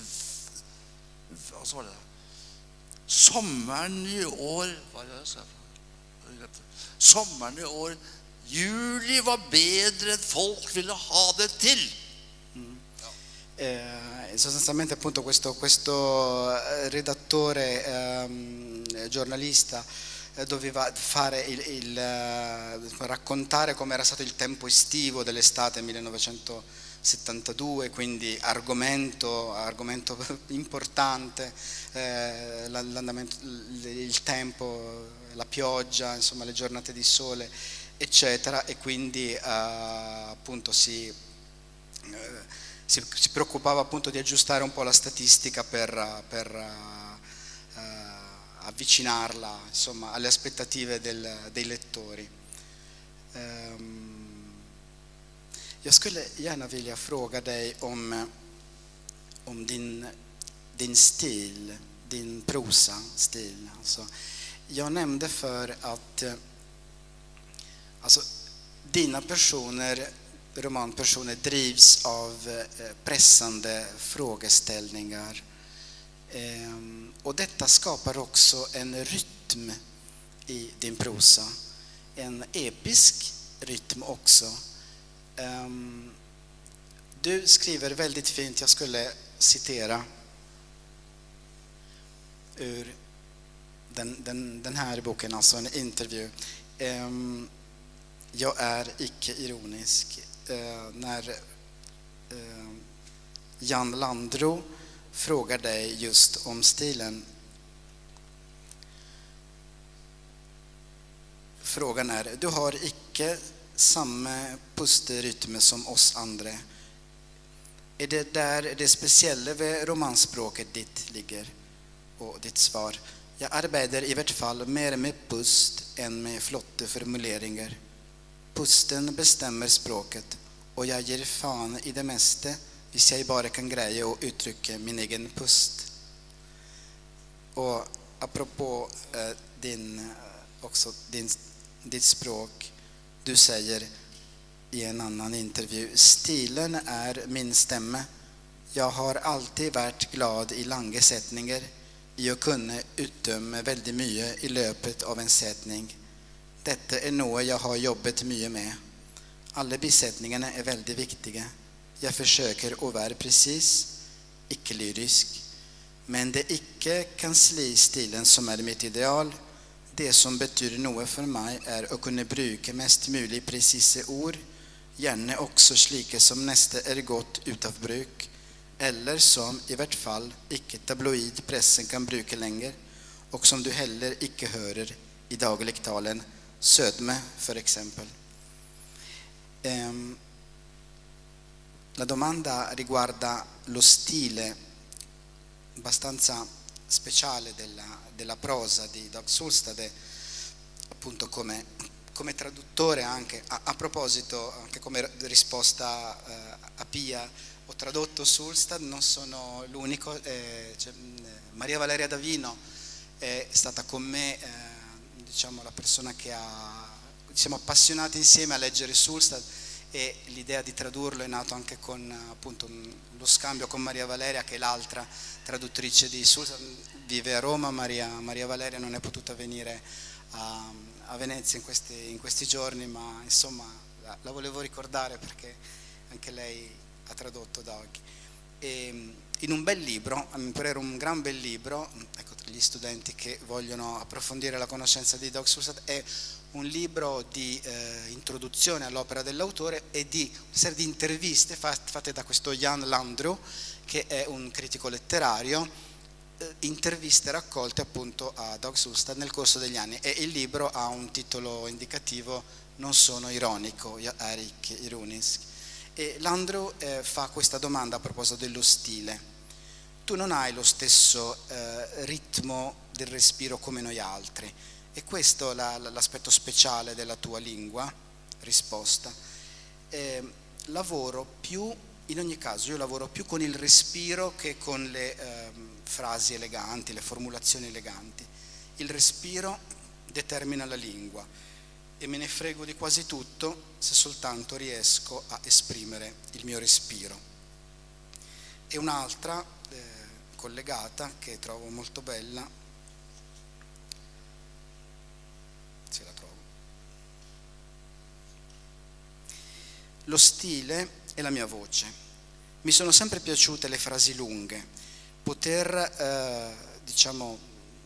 hva var det da? Sommeren i år, hva er det jeg sa? Sommeren i år, juli var bedre enn folk ville ha det til. Mm. Eh, sostanzialmente appunto questo, questo redattore ehm, giornalista eh, doveva fare il, il, eh, raccontare come era stato il tempo estivo dell'estate millenovecentosettantadue, quindi argomento, argomento importante, eh, l'andamento, il tempo, la pioggia, insomma le giornate di sole, eccetera, e quindi eh, appunto si, eh, si, si preoccupava appunto di aggiustare un po' la statistica per, per eh, avvicinarla, insomma, alle aspettative del, dei lettori. Um, Jag skulle gärna vilja fråga dig om, om din, din stil, din prosa-stil. Alltså, jag nämnde för att alltså, dina personer, romanpersoner, drivs av pressande frågeställningar. Ehm, och detta skapar också en rytm i din prosa. En episk rytm också. Um, du skriver väldigt fint, jag skulle citera ur den, den, den här boken, alltså en intervju. Um, jag är icke-ironisk. Uh, när uh, Jan Landro frågar dig just om stilen. Frågan är, du har icke samme pusterytme som oss andre. Er det der det spesielle ved romanspråket ditt ligger? Og ditt svar: jeg arbeider i hvert fall mer med pust enn med flotte formuleringer. Pusten bestemmer språket, og jeg gir faen i det meste hvis jeg bare kan greie å uttrykke min egen pust. Og apropos eh, din, också din, ditt språk, du säger i en annan intervju, stilen är min stemme. Jeg har alltid vært glad i lange setninger, i å kunne utdømme veldig mye i løpet av en setning. Dette er noe jeg har jobbet mye med. Alle bisetningene er veldig viktige. Jeg forsøker å være presis, ikke lyrisk. Men det er ikke kanslistilen som er mitt ideal. Det som betyr noe for meg er å kunne bruke mest mulig presise ord, gjerne også slike som neste er gått ut av bruk, eller som i hvert fall ikke tabloidpressen kan bruke lenger, og som du heller ikke hører i dagligtalen, sødme for eksempel. Um, la domanda riguarda lo stile abbastanza speciale della, della prosa di Dag Solstad, appunto come, come traduttore anche, a, a proposito, anche come risposta uh, a Pia, ho tradotto Solstad, non sono l'unico, eh, cioè, Maria Valeria Davino è stata con me, eh, diciamo, la persona che ha, siamo appassionati insieme a leggere Solstad, e l'idea di tradurlo è nato anche con appunto lo scambio con Maria Valeria, che è l'altra traduttrice di Solstad, vive a Roma. Maria, Maria Valeria non è potuta venire a, a Venezia in questi, in questi giorni, ma insomma la, la volevo ricordare perché anche lei ha tradotto Dag. E in un bel libro, per era un gran bel libro, ecco, tra gli studenti che vogliono approfondire la conoscenza di Dag Solstad, è un libro di eh, introduzione all'opera dell'autore e di una serie di interviste fatte da questo Jan Landro, che è un critico letterario, eh, interviste raccolte appunto a Dag Solstad nel corso degli anni, e il libro ha un titolo indicativo: Non sono ironico, jag är icke ironisk. E Landro eh, fa questa domanda a proposito dello stile: tu non hai lo stesso eh, ritmo del respiro come noi altri, e questo è la, l'aspetto speciale della tua lingua. Risposta: eh, lavoro più, in ogni caso io lavoro più con il respiro che con le eh, frasi eleganti, le formulazioni eleganti. Il respiro determina la lingua e me ne frego di quasi tutto se soltanto riesco a esprimere il mio respiro. E un'altra eh, collegata che trovo molto bella, se la trovo. Lo stile e la mia voce. Mi sono sempre piaciute le frasi lunghe, poter eh, diciamo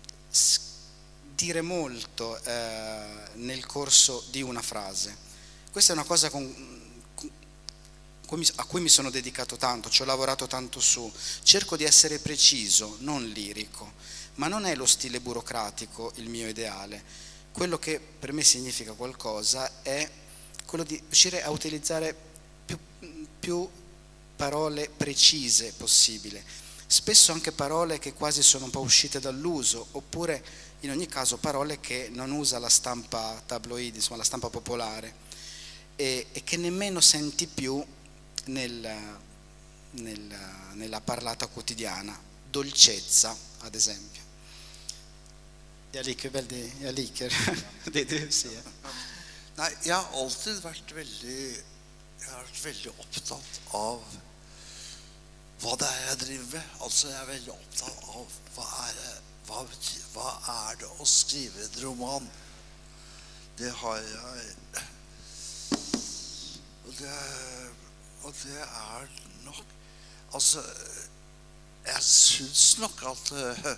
dire molto eh, nel corso di una frase. Questa è una cosa con, con, a cui mi sono dedicato tanto, ci ho lavorato tanto su. Cerco di essere preciso, non lirico, ma non è lo stile burocratico il mio ideale. Quello che per me significa qualcosa è quello di riuscire a utilizzare più, più parole precise possibile, spesso anche parole che quasi sono un po' uscite dall'uso, oppure in ogni caso parole che non usa la stampa tabloide, insomma la stampa popolare, e, e che nemmeno senti più nel, nel, nella parlata quotidiana. Dolcezza, ad esempio. Jeg liker veldig, jeg liker det du sier. Nei, jeg har alltid vært veldig, jeg har vært veldig opptatt av hva det er jeg driver med. Altså, jeg er veldig opptatt av hva er det, hva, hva er det å skrive en roman. Det har jeg, og det, og det er nok, altså, jeg synes nok at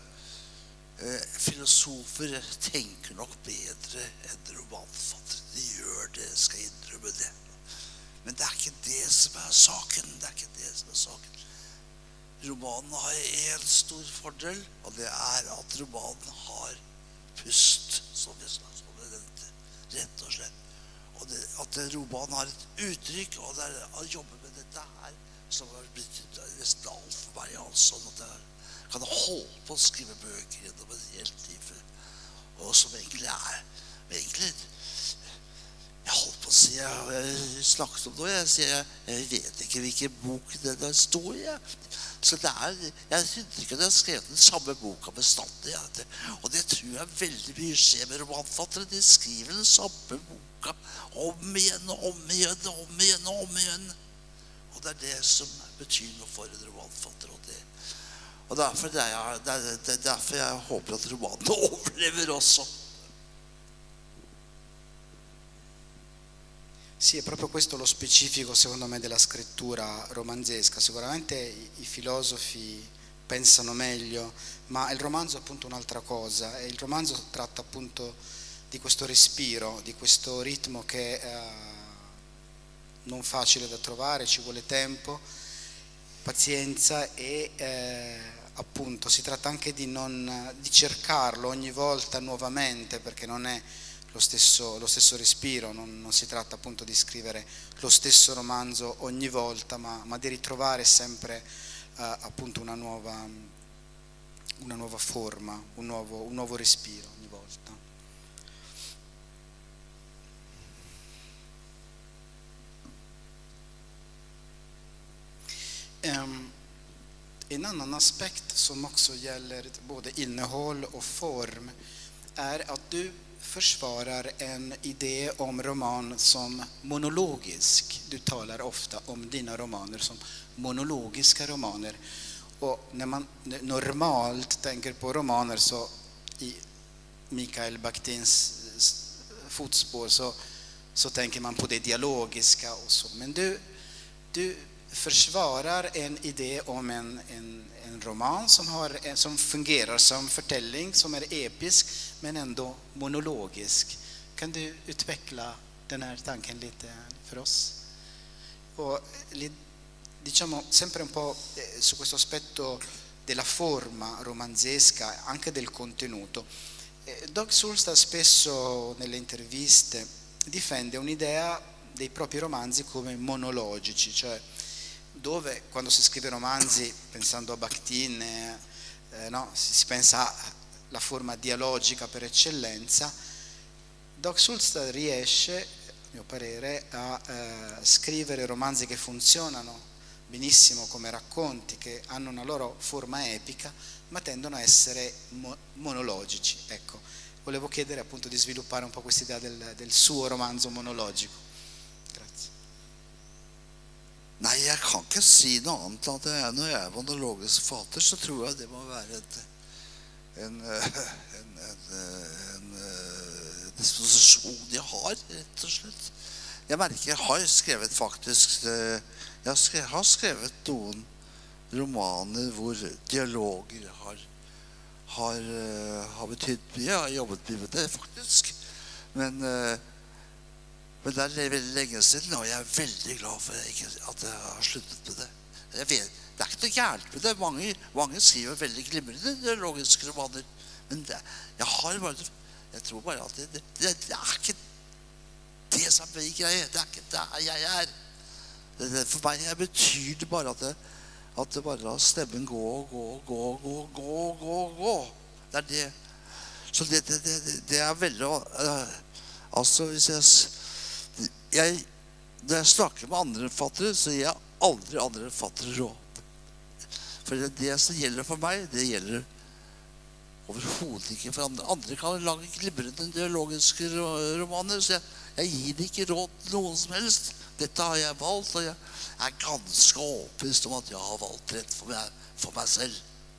filosofer tenker nok bedre enn romanforfattere. De gjør det, skal jeg innrømme det. Men det er ikke det som er saken. Det er ikke det som er saken. Romanen har en stor fordel, og det er at romanen har pust, som jeg nevnte, rett og slett. Og det, at romanen har et uttrykk, og det er å jobbe med dette her, som har blitt nesten alt for meg, altså, at jeg kan holde på å skrive bøker gjennom en helt liv, og som egentlig er egentlig Jeg holdt på å si, jeg, jeg snakket om det, og jeg sier jeg, jeg vet ikke hvilken bok det der står i. Så det er, jeg synes ikke at jeg har skrevet den samme boka bestandig. Ja. Det, og det tror jeg veldig mye skjer med romanfattere. De skriver den samme boka om igjen og om igjen og om igjen og om igjen. Og det er det som betyr noe for en romanfatter. Og, det, og derfor, det er, det er, det er derfor jeg håper at romanen overlever også. Sì, è proprio questo lo specifico secondo me della scrittura romanzesca. Sicuramente i, i filosofi pensano meglio, ma il romanzo è appunto un'altra cosa. E il romanzo tratta appunto di questo respiro, di questo ritmo che è eh, non facile da trovare, ci vuole tempo, pazienza e eh, appunto si tratta anche di, non, di cercarlo ogni volta nuovamente, perché non è Lo stesso, lo stesso respiro, non, non si tratta appunto di scrivere lo stesso romanzo ogni volta, ma, ma di ritrovare sempre eh, appunto una nuova, una nuova forma, un nuovo, un nuovo respiro ogni volta. Um, en annan aspekt som också gäller både innehåll och form är att du försvarar en idé om roman som monologisk. Du talar ofta om dina romaner som monologiska romaner. Och när man normalt tänker på romaner så i Mikael Bakhtins fotspår så, så tänker man på det dialogiska och så. Men du, du försvarar en idé om en, en, en roman som, har, som fungerar som förtällning, som är episk men ändå monologisk. Kan du utveckla den här tanken lite för oss? Och diciamo sempre un po' su questo aspetto della forma romanzesca, anche del contenuto. Doug Sulstad spesso nelle interviste difende un'idea dei propri romanzi come monologici, cioè dove quando si scrive romanzi, pensando a Bakhtin, eh, no, si, si pensa alla forma dialogica per eccellenza. Doug Sulstad riesce, a mio parere, a eh, scrivere romanzi che funzionano benissimo come racconti, che hanno una loro forma epica, ma tendono a essere mo monologici. Ecco, volevo chiedere appunto di sviluppare un po' quest'idea del, del suo romanzo monologico. Grazie. Nei, jeg kan ikke si noe annet enn at jeg, når jeg er monologisk forfatter, så tror jeg det må være et, en, en, en, en, en disposisjon jeg har, rett og slett. Jeg merker jeg har skrevet faktisk, jeg har skrevet, har skrevet noen romaner hvor dialoger har, har, har betydd mye. Jeg har jobbet mye med det faktisk, men Men det er veldig lenge siden, og jeg er veldig glad for at jeg har sluttet med det. Jeg vet, det er ikke noe gærent med det. Mange, mange skriver veldig glimrende dialogiske romaner. Men det, jeg har bare, jeg tror bare at det, det, det er ikke det som er greie. Det er ikke der jeg er. Det, det, for meg jeg betyr det bare at det, at det bare lar stemmen gå, gå, gå, gå, gå, gå, gå. Det er det. Så det, det, det, det er veldig, uh, altså hvis jeg... Jeg, når jeg snakker med andre forfattere, så gir jeg aldri andre forfattere råd. For det, det som gjelder for meg, det gjelder overhodet ikke for andre. Andre kan lage glimrende dialogiske romaner, så jeg, jeg gir det ikke råd til noen som helst. Dette har jeg valgt, og jeg er ganske overbevist om at jeg har valgt rett for meg, for meg selv.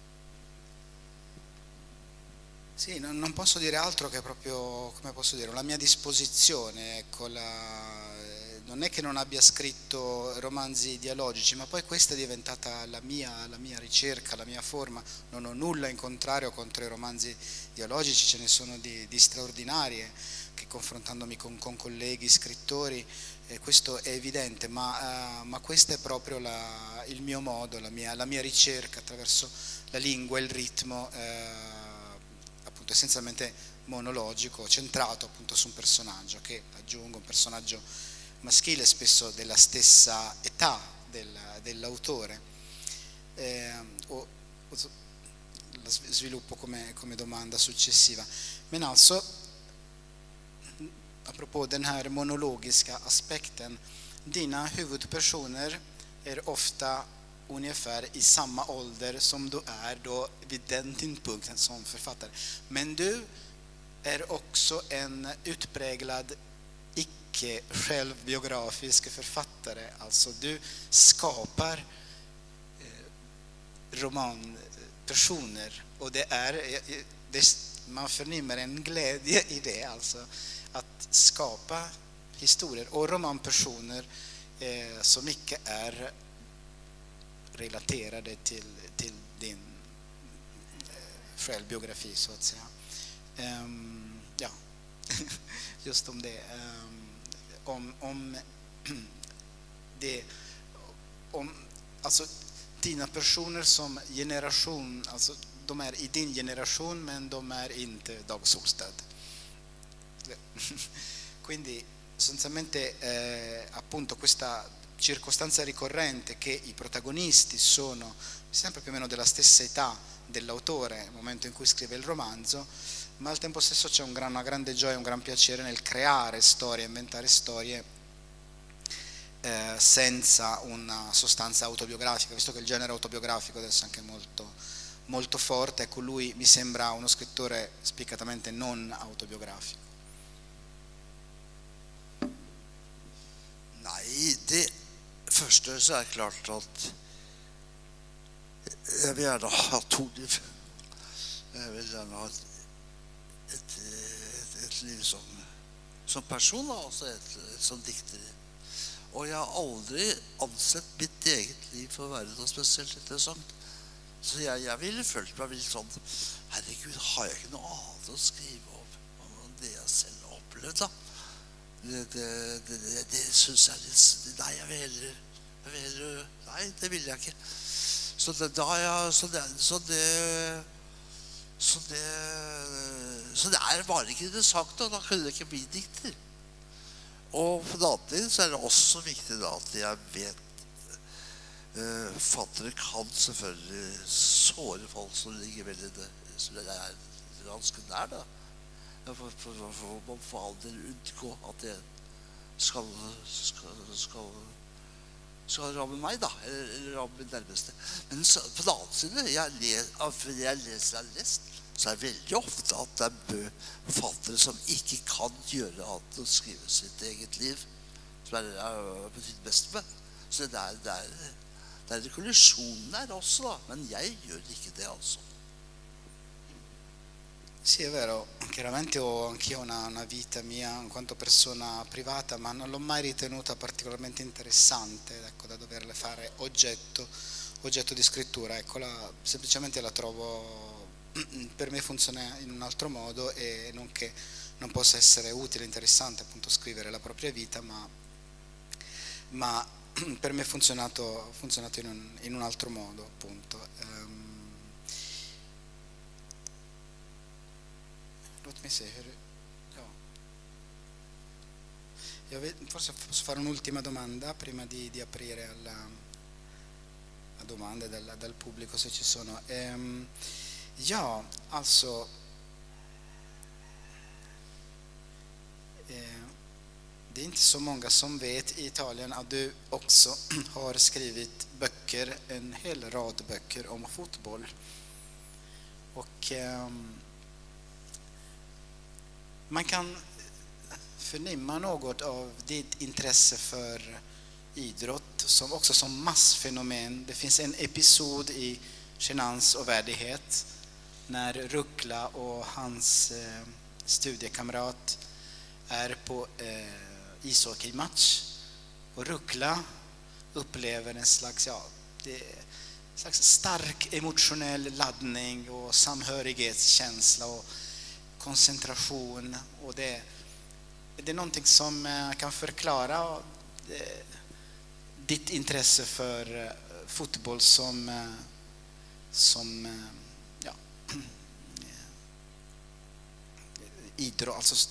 Sì, non, non posso dire altro che proprio, come posso dire, la mia disposizione, ecco, la, non è che non abbia scritto romanzi dialogici, ma poi questa è diventata la mia, la mia ricerca, la mia forma. Non ho nulla in contrario contro i romanzi dialogici, ce ne sono di, di straordinarie, che confrontandomi con, con colleghi scrittori, eh, questo è evidente, ma, uh, ma questo è proprio la, il mio modo, la mia, la mia ricerca attraverso la lingua, il ritmo, eh, essenzialmente monologico, centrato appunto su un personaggio che, aggiungo, un personaggio maschile, spesso della stessa età del, dell'autore. Eh, o, o, la sviluppo come, come domanda successiva. Men alltså, apropå den här monologiska aspekten, dina huvudpersoner är ofta ungefär i samma ålder som du är då vid den tidpunkten som författare. Men du är också en utpräglad icke-självbiografisk författare. Alltså du skapar eh, romanpersoner, och det är, det, man förnimmer en glädje i det, alltså att skapa historier och romanpersoner eh, som icke är relaterade till, till din eh, självbiografi, så att säga. Um, ja, just om det. Um, om, om det, om, alltså dina personer som generation, alltså de är i din generation, men de är inte Dag Solstad. Quindi sostanzialmente eh, appunto questa circostanza ricorrente che i protagonisti sono sempre più o meno della stessa età dell'autore nel momento in cui scrive il romanzo, ma al tempo stesso c'è un gran, una grande gioia, un gran piacere nel creare storie, inventare storie eh, senza una sostanza autobiografica, visto che il genere autobiografico adesso è anche molto, molto forte. Ecco, lui mi sembra uno scrittore spiccatamente non autobiografico. Nei, det første så er det klart at jeg vil gjerne ha to liv. Jeg vil gjerne ha et, et, et, et liv som, som person, og også et, et som dikter. Og jeg har aldri ansett mitt eget liv for å være noe spesielt interessant. Så jeg, jeg ville følt meg litt sånn, herregud, har jeg ikke noe annet å skrive om, om det jeg selv har opplevd da? Det, det, det, det, det synes jeg litt, nei, jeg vil heller, jeg vil heller, nei, det vil jeg ikke. Så det, da jeg, så det, så det, så det, så det er bare ikke interessant, og da kunne det ikke bli dikter. Og på dagen så er det også viktig da at jeg vet, uh, fattere kan selvfølgelig såre folk som ligger veldig det, så det er ganske nær da. For, for, for, for, for all del utgå at det skal, skal, skal, skal ramme meg da, eller, eller ramme min nærmeste. Men så, på den annen side, jeg, les, jeg leser jeg lest, så er det veldig ofte at det er forfattere som ikke kan gjøre annet å skrive sitt eget liv, som er, er betydd best med. Så det er, det er, det er kollisjonen der også da, men jeg gjør ikke det altså. Sì, è vero, chiaramente ho anch'io una, una vita mia in quanto persona privata, ma non l'ho mai ritenuta particolarmente interessante, ecco, da doverle fare oggetto, oggetto di scrittura. Ecco, la, semplicemente la trovo, per me funziona in un altro modo, e non che non possa essere utile, interessante appunto scrivere la propria vita, ma, ma per me è funzionato, funzionato in, un, in un altro modo appunto. Um, Låt mig se hur, ja. Jag vet, forse posso fare un'ultima domanda prima di, di aprire alla, a domande dal, dal pubblico, se ci sono. Ehm, ja, alltså eh, det är inte så många som vet i Italien att du också har skrivit böcker, en hel rad böcker om fotboll. Och ehm, man kan förnimma något av ditt intresse för idrott som också som massfenomen. Det finns en episod i Genans och värdighet när Rukla och hans eh, studiekamrat är på eh, ishockeymatch, och Rukla upplever en slags, ja, det är en slags stark emotionell laddning och samhörighetskänsla och koncentration, och det, det är någonting som kan förklara det, ditt intresse för fotboll som, som ja, idrott, alltså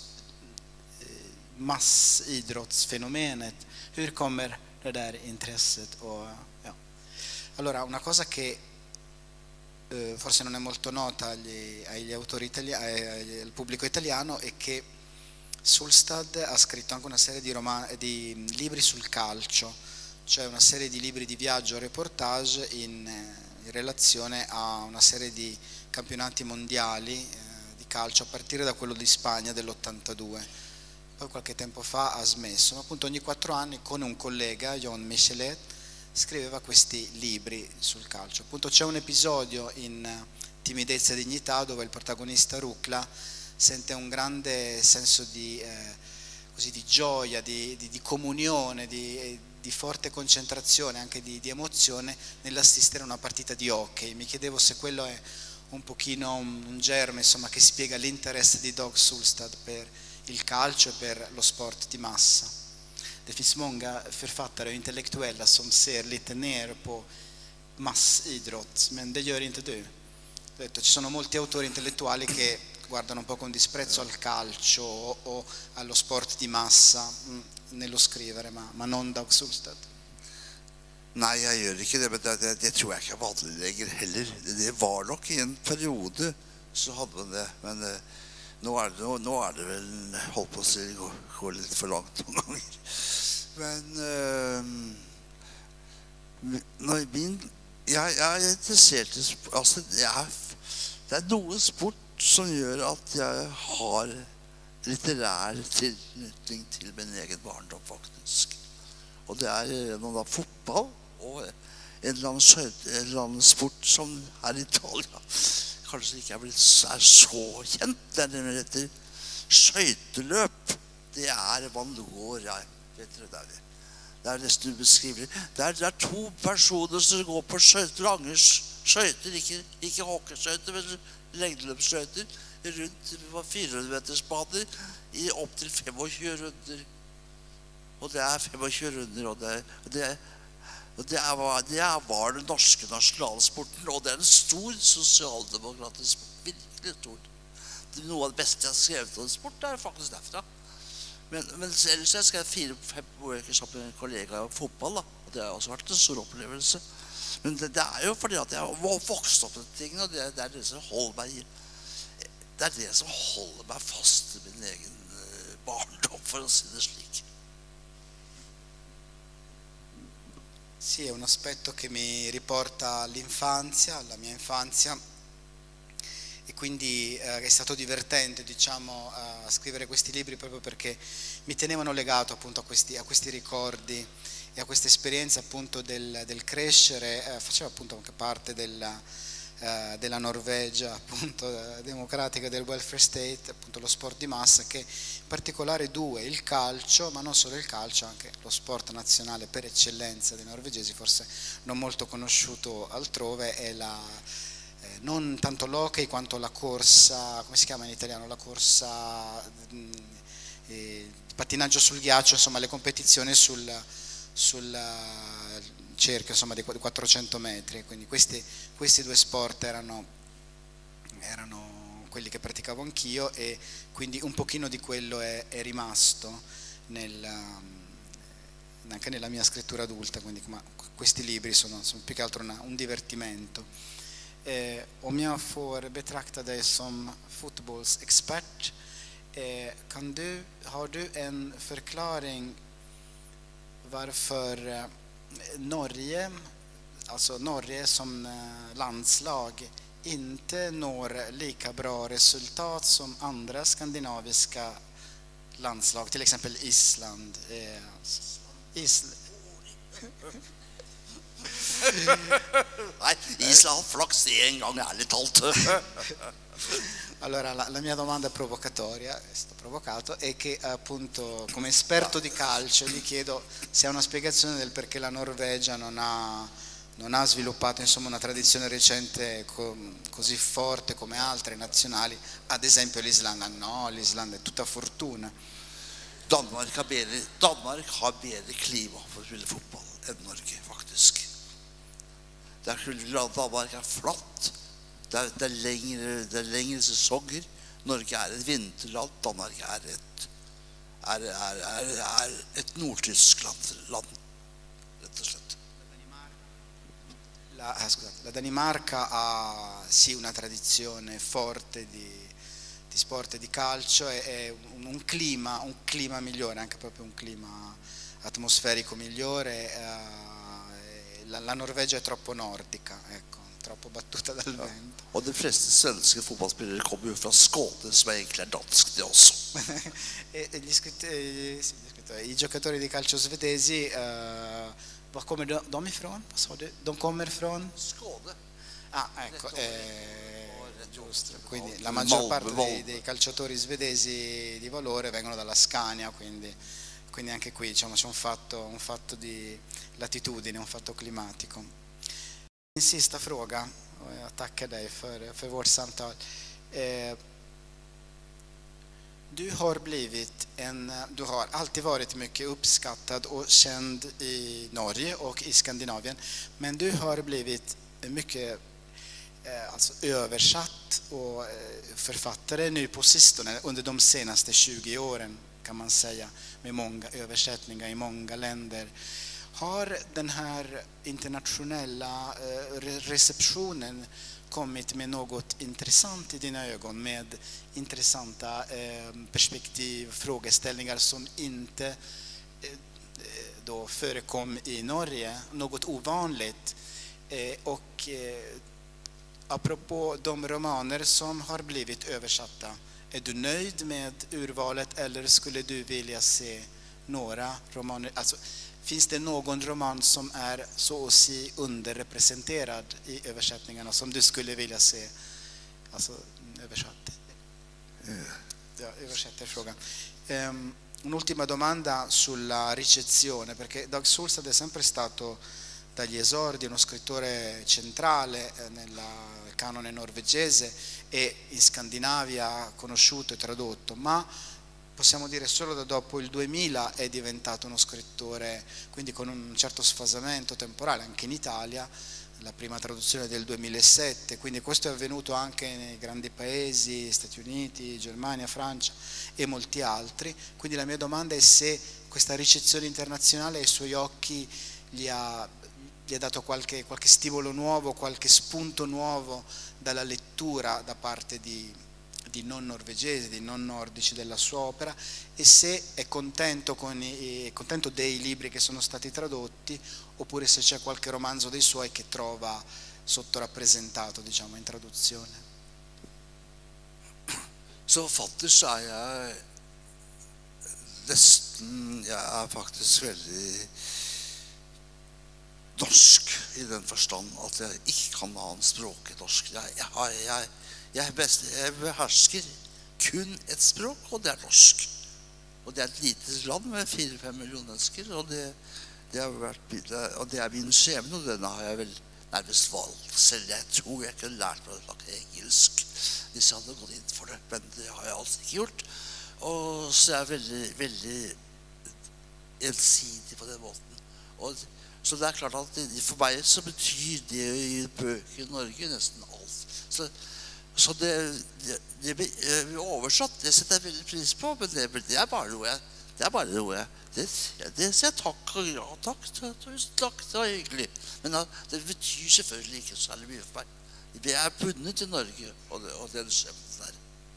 massidrottsfenomenet. Hur kommer det där intresset? Och, ja. Allora, una cosa che eh, forse non è molto nota agli, agli autori italiani, al pubblico italiano, è che Sulstad ha scritto anche una serie di, di libri sul calcio, cioè una serie di libri di viaggio reportage in, in relazione a una serie di campionati mondiali eh, di calcio a partire da quello di Spagna dell'ottantadue. Poi qualche tempo fa ha smesso, ma appunto ogni quattro anni con un collega, John Michelet, scriveva questi libri sul calcio. Appunto c'è un episodio in Timidezza e dignità dove il protagonista Rukla sente un grande senso di, eh, così, di gioia, di, di, di comunione, di, di forte concentrazione, anche di, di emozione nell'assistere a una partita di hockey. Mi chiedevo se quello è un pochino un, un germe, insomma, che spiega l'interesse di Dag Solstad per il calcio e per lo sport di massa. Det finns många författare och intellektuella som ser lite ner på massidrott, men det gör inte du. Detto, ci sono molti autori intellettuali che guardano un po' con disprezzo al calcio o, o allo sport di massa mh, nello scrivere, ma, ma non Dag Solstad. Nei, jeg gjør ikke det, men det, det, det tror jeg ikke er vanlig lenger heller. Det var nok i en periode så hadde man det, men eh, nå, er det, nå, nå er det vel, holdt på å si, det går, går litt for langt noen ganger. Men eh, når min, jeg, jeg er interessert i, altså jeg, det er noe sport som gjør at jeg har litterær tilknytning til min egen barndom, faktisk. Og det er noe av fotball og en eller annen, skjøt, en eller annen sport som her i Italia kanskje ikke er, blitt, er så kjent. Det er etter skjøteløp. Det er man går, ja, vet dere, det er det. Det er nesten ubeskrivelig. Det er, det er to personer som går på skjøter, lange skjøter, ikke, ikke hockeyskjøter, men lengdeløpsskjøter, rundt fire hundre meters baner i opp til femogtjue runder. Og det er femogtjue runder, og det, og det, og det, er, det er, var den norske nasjonalsporten, og det er en stor sosialdemokratisk sport, virkelig stor. Det er noe av det beste jeg har skrevet om sport, det er faktisk derfra. Men, men ellers har jeg skrevet fire-fem bøker sammen med en kollega om fotball, da. Og det har også vært en stor opplevelse. Men det, det er jo fordi at jeg har vokst opp med tingene, og det, det er det som holder meg i. Det er det som holder meg fast i min egen barndom, for å si det slik. Sì, è un aspetto che mi riporta all'infanzia, alla mia infanzia, e quindi eh, è stato divertente, diciamo, a scrivere questi libri proprio perché mi tenevano legato appunto a questi, a questi ricordi e a questa esperienza appunto del, del crescere. Eh, faceva appunto anche parte della, eh, della Norvegia appunto eh, democratica, del welfare state, appunto lo sport di massa, che in particolare due, il calcio, ma non solo il calcio, anche lo sport nazionale per eccellenza dei norvegesi, forse non molto conosciuto altrove, è la Eh, non tanto l'hockey quanto la corsa, come si chiama in italiano, la corsa mh, eh, pattinaggio sul ghiaccio, insomma le competizioni sul, sul cerchio, insomma di quattrocento metri. Quindi questi, questi due sport erano, erano quelli che praticavo anch'io, e quindi un pochino di quello è, è rimasto nel, anche nella mia scrittura adulta, quindi ma questi libri sono, sono più che altro una, un divertimento. Eh, om jag får betrakta dig som fotbollsexpert, eh, kan du, har du en förklaring varför eh, Norge, alltså Norge som eh, landslag, inte når lika bra resultat som andra skandinaviska landslag, till exempel Island? Eh, Island. Nei, Island har flaks en gang, ærlig talt. Allora la, la mia domanda provocatoria, sto provocato, è che appunto come esperto di calcio gli chiedo se ha una spiegazione del perché la Norvegia non ha, non ha sviluppato insomma una tradizione recente co, così forte come altre nazionali, ad esempio l'Islanda. No, l'Islanda è tutta fortuna. Danmark har bedre, Danmark har bedre klima for å spille fotball enn Norge, faktisk. Der Danmark er flatt, det er, det, er lengre, det er lengre sesonger. Norge er et vinterland, Danmark er et, er, er, er, er et Nord-Tyskland land, rett og slett. La, eh, scusate, la Danimarca ha sì una tradizione forte di, di sport e di calcio, è, è un, un, clima, un clima migliore, anche proprio un clima atmosferico migliore. Eh, la, la Norvegia è troppo nordica, ecco, troppo battuta dal Ja. vento. Og de fleste svenske fotballspillere kommer jo fra Skåne, som egentlig er dansk, det også. e, e gli scrittori, sì, gli scrittori, i giocatori di calcio svedesi, uh, var kommer de, de ifrån? Vad sa du? De kommer från? Skåne. Ah, ecco, eh, giusto. Quindi la maggior parte dei, dei calciatori svedesi di valore vengono dalla Scania, quindi, quindi anche qui diciamo, c'è un fatto, un fatto di latitudine, un fatto climatico. En sista fråga, och jag tackar dig för, för vårt samtal. Eh, du har blivit en, du har alltid varit mycket uppskattad och känd i Norge och i Skandinavien, men du har blivit mycket eh, alltså översatt och eh, författare nu på sistone, under de senaste tjugo åren kan man säga, med många översättningar i många länder. Har den här internationella receptionen kommit med något intressant i dina ögon, med intressanta perspektiv, frågeställningar som inte då förekom i Norge, något ovanligt? Och apropå de romaner som har blivit översatta, är du nöjd med urvalet eller skulle du vilja se några romaner? Alltså, finns det någon roman som är så att säga underrepresenterad i översättningarna som du skulle vilja se alltså, översatt? Ja, översätter frågan. Um, un'ultima domanda sulla ricezione, perché Dag Solstad è sempre stato dagli esordi uno scrittore centrale nel canone norvegese e in Scandinavia conosciuto e tradotto, ma possiamo dire solo da dopo il duemila è diventato uno scrittore, quindi con un certo sfasamento temporale anche in Italia, la prima traduzione del duemilasette, quindi questo è avvenuto anche nei grandi paesi, Stati Uniti, Germania, Francia e molti altri. Quindi la mia domanda è se questa ricezione internazionale ai suoi occhi gli ha, gli ha dato qualche, qualche stimolo nuovo, qualche spunto nuovo dalla lettura da parte di di non norvegesi, di non nordici della sua opera, e se è contento, con i, è contento dei libri che sono stati tradotti, oppure se c'è qualche romanzo dei suoi che trova sottorappresentato, diciamo, in traduzione. Så forfatter så er jeg nesten, jeg er faktisk veldig norsk i den forstand at jeg ikke kan annet språk enn norsk. Jeg, jeg, har, jeg Jeg, best, jeg behersker kun et språk, og det er norsk. Og det er et lite land med fire-fem millioner mennesker, og det, det, har vært, og det er min skjebne, og denne har jeg vel nærmest valgt selv. Jeg tror jeg kunne lært meg å snakke engelsk hvis jeg hadde gått inn for det, men det har jeg altså ikke gjort. Og så er jeg veldig, veldig ensidig på den måten. Og, så det er klart at for meg så betyr det å gi bøker i Norge nesten alt. Så Så det, det, det blir oversatt, det setter jeg veldig pris på, men det, det er bare noe jeg, det er bare noe jeg, det, det sier jeg takk og ja, takk, tusen takk, det var hyggelig. Men det betyr selvfølgelig ikke særlig mye for meg. Jeg er bundet til Norge, og, det, og den skjebnen der.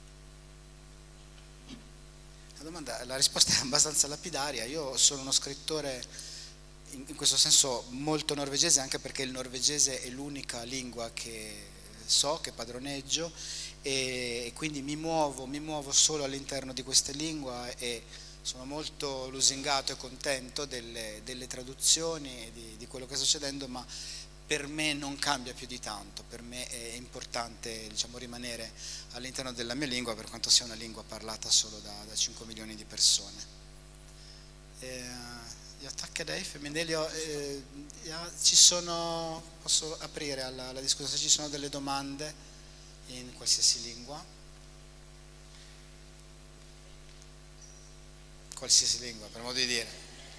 La domanda, la risposta è abbastanza lapidaria. Io sono uno scrittore in, in questo senso molto norvegese, anche perché il norvegese è l'unica lingua che so, che padroneggio, e quindi mi muovo, mi muovo solo all'interno di questa lingua e sono molto lusingato e contento delle, delle traduzioni, di, di quello che sta succedendo, ma per me non cambia più di tanto. Per me è importante, diciamo, rimanere all'interno della mia lingua, per quanto sia una lingua parlata solo da, da cinque milioni di persone. Eh, Jag tackar dig för min del. Jag, eh, ja, ci sono, posso aprire alla, alla discussione se ci sono delle domande in qualsiasi lingua. Qualsiasi lingua, per modo di dire.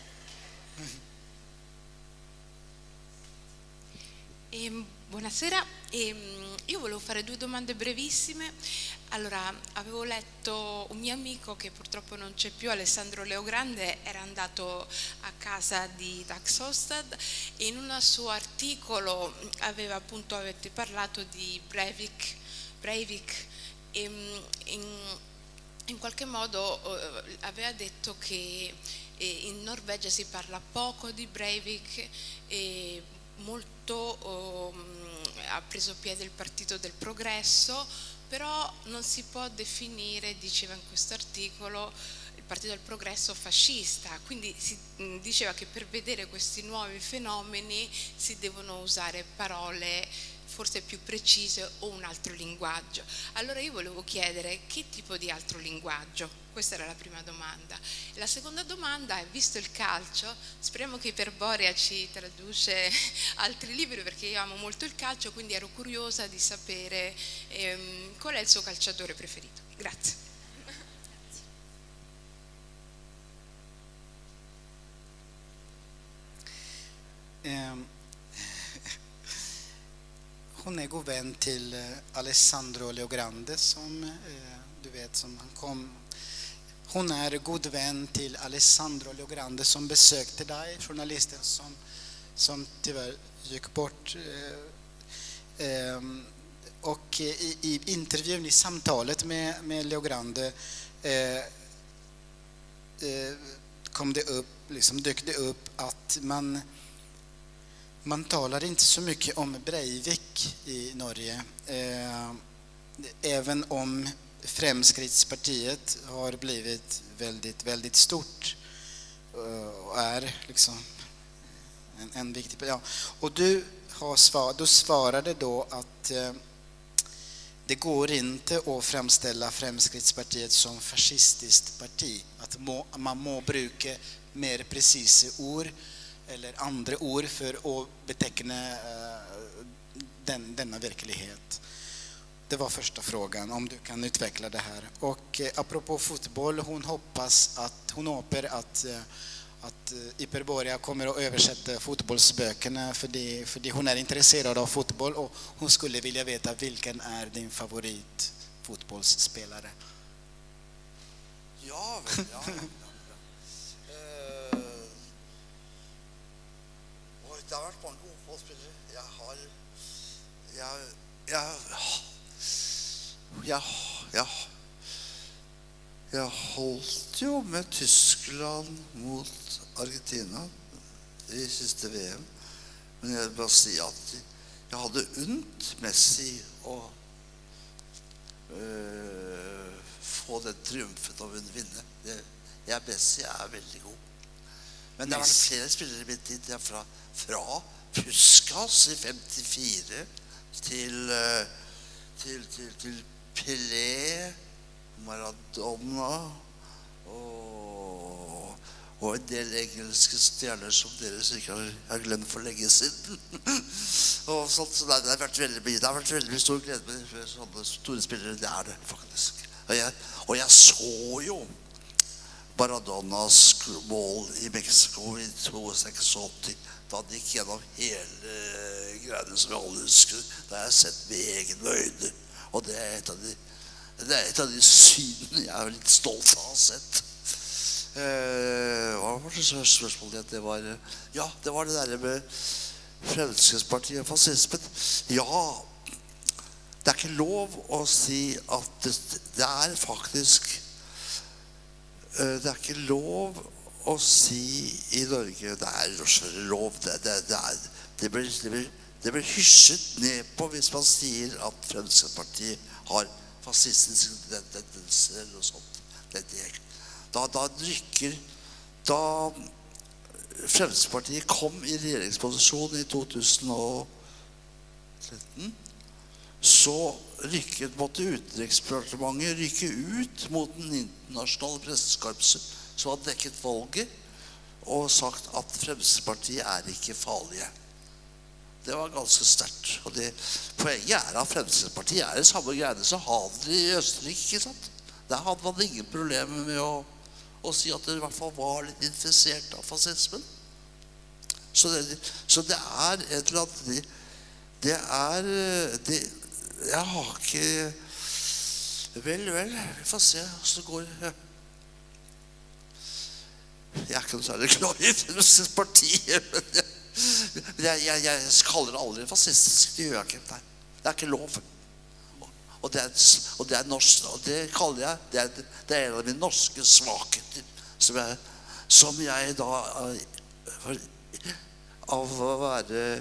Eh, buonasera, eh, io volevo fare due domande brevissime. Allora, avevo letto un mio amico che purtroppo non c'è più, Alessandro Leogrande, era andato a casa di Dag Solstad e in un suo articolo aveva appunto, avete parlato di Breivik, Breivik e in, in qualche modo eh, aveva detto che eh, in Norvegia si parla poco di Breivik e molto oh, ha preso piede il Partito del Progresso, però non si può definire, diceva in questo articolo, il Partito del Progresso fascista, quindi si diceva che per vedere questi nuovi fenomeni si devono usare parole forse più precise o un altro linguaggio. Allora io volevo chiedere che tipo di altro linguaggio? Questa era la prima domanda. La seconda domanda è, visto il calcio, speriamo che Iperborea ci traduce altri libri, perché io amo molto il calcio, quindi ero curiosa di sapere ehm, qual è il suo calciatore preferito. Grazie. Um. Hon är god vän till Alessandro Leogrande som eh, du vet som han kom. Hon är god vän till Alessandro Leogrande som besökte dig, journalisten som som tyvärr gick bort. Eh, eh, och i, i intervjun i samtalet med med Leogrande eh, eh, kom det upp liksom dök det upp att man Man talar inte så mycket om Breivik i Norge, eh, även om Fremskrittspartiet har blivit väldigt, väldigt stort och är liksom en, en viktig... Ja. Och du, har svar, du svarade då att eh, det går inte att framställa Fremskrittspartiet som fascistiskt parti, att må, man må bruka mer precise ord eller andra ord för att beteckna uh, den, denna verklighet. Det var första frågan, om du kan utveckla det här. Och uh, apropå fotboll, hon hoppas att hon hoppas att uh, att uh, Iperborea kommer att översätta fotbollsböckerna för det, för det hon är intresserad av fotboll och hon skulle vilja veta vilken är din favorit fotbollsspelare. Ja, vel, ja. Det har vært mange fotballspillere. Jeg har jeg, jeg, jeg, jeg, jeg holdt jo med Tyskland mot Argentina i siste V M. Men jeg vil bare si at jeg hadde unnt Messi å øh, få den triumfen av å vinne. Det, jeg, Messi er veldig god. Men det har vært flere spillere i min tid. Jeg er fra, fra Puskas i femtifire til, til, til, til Pelé, Maradona og, og en del engelske stjerner som dere sikkert har glemt for lenge siden. og sånt, så det har vært veldig mye. Det har vært veldig mye stor glede med sånne store spillere. Det er det faktisk. Og jeg, og jeg så jo Maradonas mål i Mexico i åttito, da han gikk gjennom hele greiene som jeg alle husker. Det har jeg sett med egne øyne. Og det er et av de, det er et av de synene jeg er litt stolt av å ha sett. Eh, hva var det spørsmålet? Det var, ja, det var det der med Fremskrittspartiet og fascismen. Ja, det er ikke lov å si at det, det er faktisk det er ikke lov å si i Norge, det er jo lov, det, det, det, er, det, blir, det, blir, det blir hysjet ned på hvis man sier at Fremskrittspartiet har fascistiske tendenser eller noe sånt. Det, det, da, da rykker, da Fremskrittspartiet kom i regjeringsposisjon i to tusen og tretten, så rykket måtte utenriksdepartementet rykke ut mot den internasjonale presseskorpset som hadde dekket valget og sagt at Fremskrittspartiet er ikke farlige. Det var ganske sterkt. Og det, poenget er at Fremskrittspartiet er det samme greiene som handler i Østerrike, ikke sant? Der hadde man ingen problemer med å, å si at det i hvert fall var litt infisert av fascismen. Så det, så det er et eller annet, det er, det, jeg har ikke, vel, vel, vi får se hvordan det går. Jeg er ikke noe særlig glad i Fremskrittspartiet, men jeg, jeg, jeg, jeg kaller det aldri fascistisk, det gjør jeg ikke. Nei, det er ikke lov. Og Og det, er, og det, er norsk, og det kaller jeg det er, det er en av mine norske svakheter, som jeg, som jeg da av å være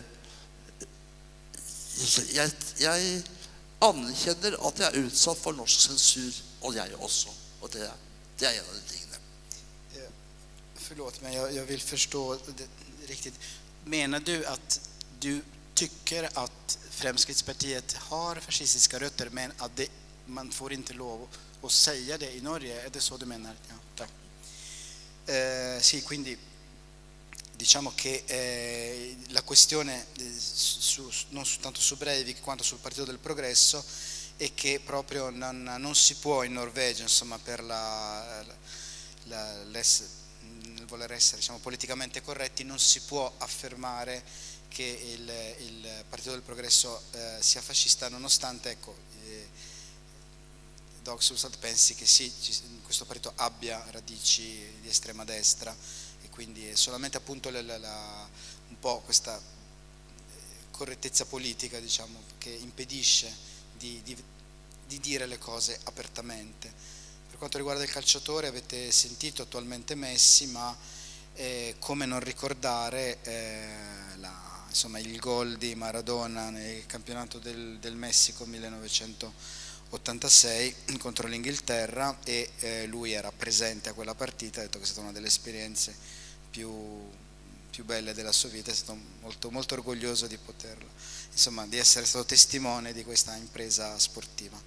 jeg, jeg anerkjenner at jeg er utsatt for norsk sensur, og jeg også. Och det, det är en av de tingene. Förlåt, men jag, jag vill förstå det riktigt. Menar du att du tycker att Fremskrittspartiet har fascistiska rötter, men att det, man får inte lov att säga det i Norge? Är det så du menar? Ja, tack. Eh, sì, quindi diciamo che eh, la questione eh, su, non soltanto su Breivik quanto sul Partito del Progresso è che proprio non, non si può in Norvegia, insomma, per la, la, nel voler essere, diciamo, politicamente corretti, non si può affermare che il, il Partito del Progresso eh, sia fascista, nonostante, ecco, eh, Dag Solstad pensi che sì, questo partito abbia radici di estrema destra, e quindi è solamente appunto la, la, la, un po' questa correttezza politica, diciamo, che impedisce Di, di, di dire le cose apertamente. Per quanto riguarda il calciatore, avete sentito attualmente Messi, ma eh, come non ricordare eh, la, insomma, il gol di Maradona nel campionato del, del Messico millenovecentottantasei contro l'Inghilterra, e eh, lui era presente a quella partita. Ha detto che è stata una delle esperienze più, più belle della sua vita, è stato molto, molto orgoglioso di poterlo, insomma, di essere stato testimone di questa impresa sportiva.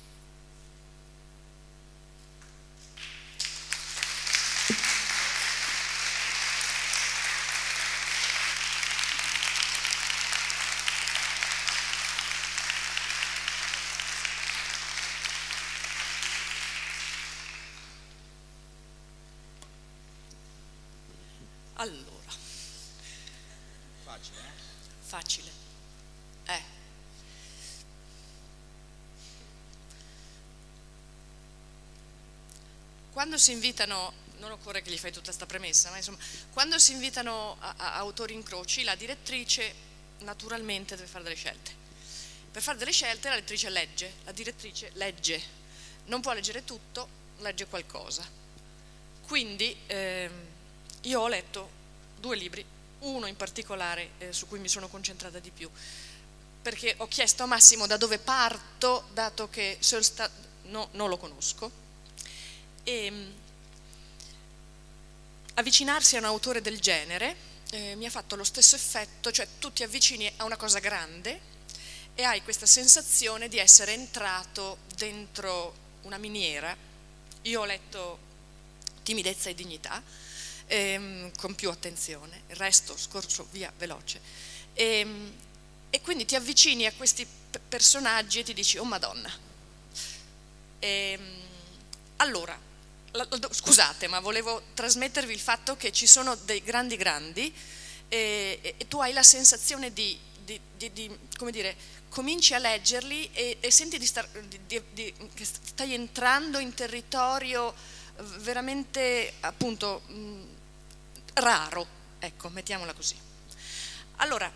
Allora, facile, eh? Facile. Eh. Quando si invitano, non occorre che gli fai tutta questa premessa, ma insomma, quando si invitano a, a autori incroci, la direttrice naturalmente deve fare delle scelte. Per fare delle scelte la direttrice legge, la direttrice legge, non può leggere tutto, legge qualcosa. Quindi ehm, io ho letto due libri, uno in particolare eh, su cui mi sono concentrata di più, perché ho chiesto a Massimo da dove parto, dato che Solstad no, non lo conosco, e mh, avvicinarsi a un autore del genere eh, mi ha fatto lo stesso effetto, cioè tu ti avvicini a una cosa grande e hai questa sensazione di essere entrato dentro una miniera. Io ho letto Timidezza e dignità ehm, con più attenzione, il resto scorso via veloce. E, E quindi ti avvicini a questi personaggi e ti dici, oh Madonna. E, allora, la, scusate, ma volevo trasmettervi il fatto che ci sono dei grandi grandi e, e, e tu hai la sensazione di, di, di, di, come dire, cominci a leggerli e, e senti di star, di, di, di, che stai entrando in territorio veramente, appunto, mh, raro, ecco, mettiamola così. Allora,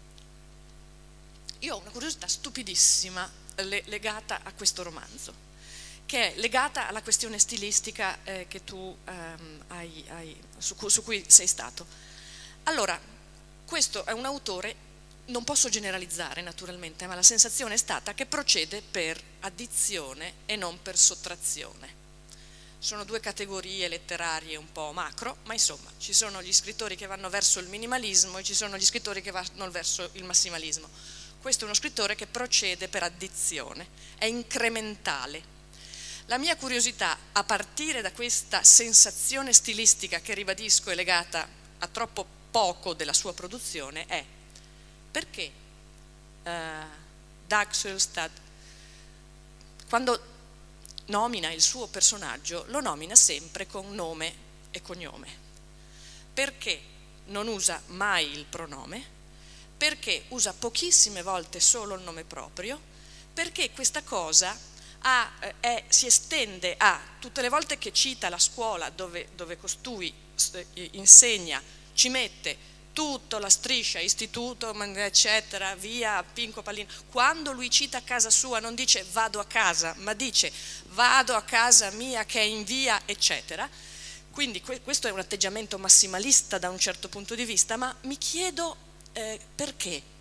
io ho una curiosità stupidissima legata a questo romanzo, che è legata alla questione stilistica eh, che tu, ehm, hai, hai, su, cui, su cui sei stato. Allora, questo è un autore, non posso generalizzare naturalmente, ma la sensazione è stata che procede per addizione e non per sottrazione. Sono due categorie letterarie un po' macro, ma insomma ci sono gli scrittori che vanno verso il minimalismo e ci sono gli scrittori che vanno verso il massimalismo. Questo è uno scrittore che procede per addizione, è incrementale. La mia curiosità, a partire da questa sensazione stilistica che, ribadisco, è legata a troppo poco della sua produzione, è perché uh, Dag Solstad, quando nomina il suo personaggio, lo nomina sempre con nome e cognome. Perché non usa mai il pronome? Perché usa pochissime volte solo il nome proprio, perché questa cosa ha, eh, è, si estende a tutte le volte che cita la scuola dove, dove costui insegna, ci mette soprattutto la striscia istituto, eccetera, via Pinco Pallino, quando lui cita casa sua non dice vado a casa, ma dice vado a casa mia che è in via, eccetera. Quindi questo è un atteggiamento massimalista da un certo punto di vista, ma mi chiedo eh, perché?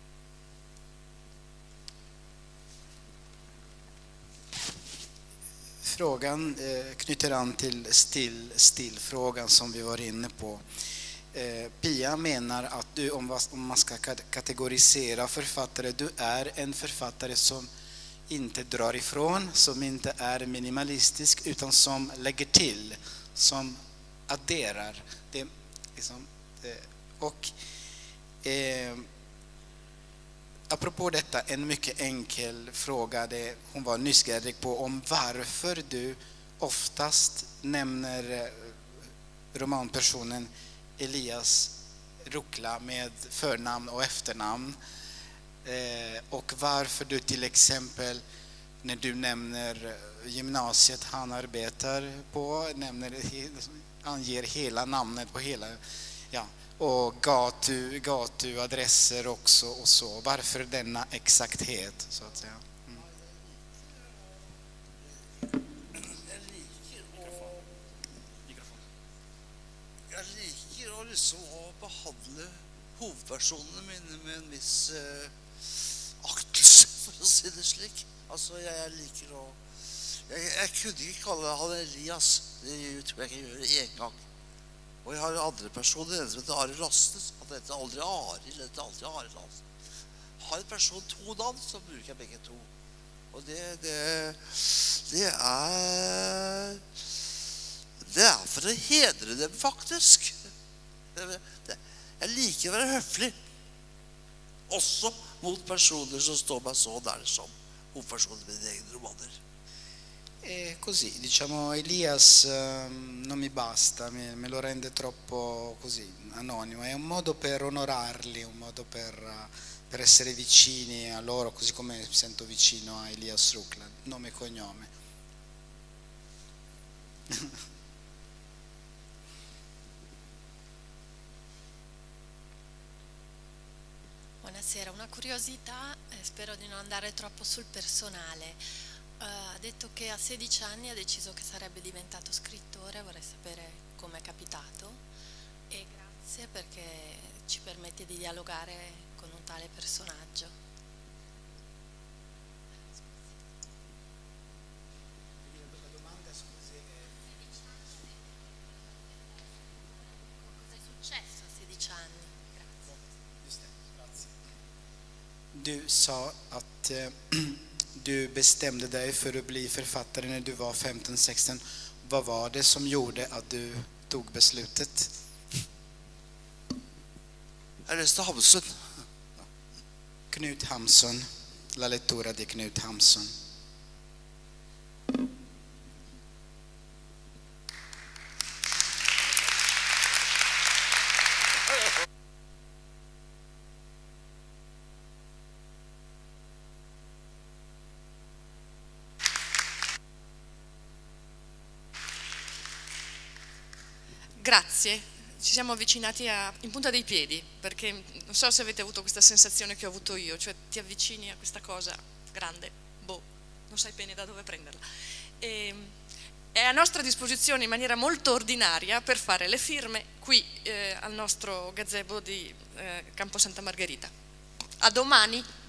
Frågan eh, knyter an till still, still-frågan som vi var inne på. Eh, Pia menar att du, om, om man ska kategorisera författare, du är en författare som inte drar ifrån, som inte är minimalistisk, utan som lägger till, som adderar. Det, liksom, eh, och eh, apropå detta, en mycket enkel fråga, det hon var nysgjerrig på, om varför du oftast nämner romanpersonen Elias Rukla med förnamn och efternamn, eh, och varför du till exempel när du nämner gymnasiet han arbetar på nämner, anger hela namnet på hela, ja, och gatu, gatuadresser också och så. Varför denna exakthet, så att säga? Mm. Jeg liker å liksom å behandle hovedpersonene mine med en viss eh, aktelse, for å si det slik. Altså, jeg, jeg liker å jeg, jeg kunne ikke kalle han Elias. Det tror jeg ikke jeg gjør en gang. Og jeg har andre personer, en som heter Ari Rasnes. Han heter aldri Ari, eller heter aldri Ari Rasnes. Har en person to navn, så bruker jeg begge to. Og det, det, det er Det er for å hedre dem, faktisk. Det, det, jeg liker å være høflig. Også mot personer som står meg så nær som hovedpersoner med mine egne romaner. E così, diciamo, Elias eh, non mi basta, mi, me lo rende troppo così, anonimo. È un modo per onorarli, un modo per, per essere vicini a loro, così come mi sento vicino a Elias Rukla, nome e cognome. Buonasera, una curiosità, eh, spero di non andare troppo sul personale. Uh, ha detto che a sedici anni ha deciso che sarebbe diventato scrittore, vorrei sapere come è capitato, e grazie perché ci permette di dialogare con un tale personaggio. La domanda, scusi, è... Cosa è successo a sedici anni? Grazie. Grazie. Du sa att eh, du bestämde dig för att bli författare när du var femton sexton. Vad var det som gjorde att du tog beslutet? Jeg leste Hamsun. Knut Hamsun, la lettura di Knut Hamsun. Grazie, ci siamo avvicinati a, in punta dei piedi, perché non so se avete avuto questa sensazione che ho avuto io, cioè ti avvicini a questa cosa grande, boh, non sai bene da dove prenderla. E, è a nostra disposizione in maniera molto ordinaria per fare le firme qui eh, al nostro gazebo di eh, Campo Santa Margherita. A domani!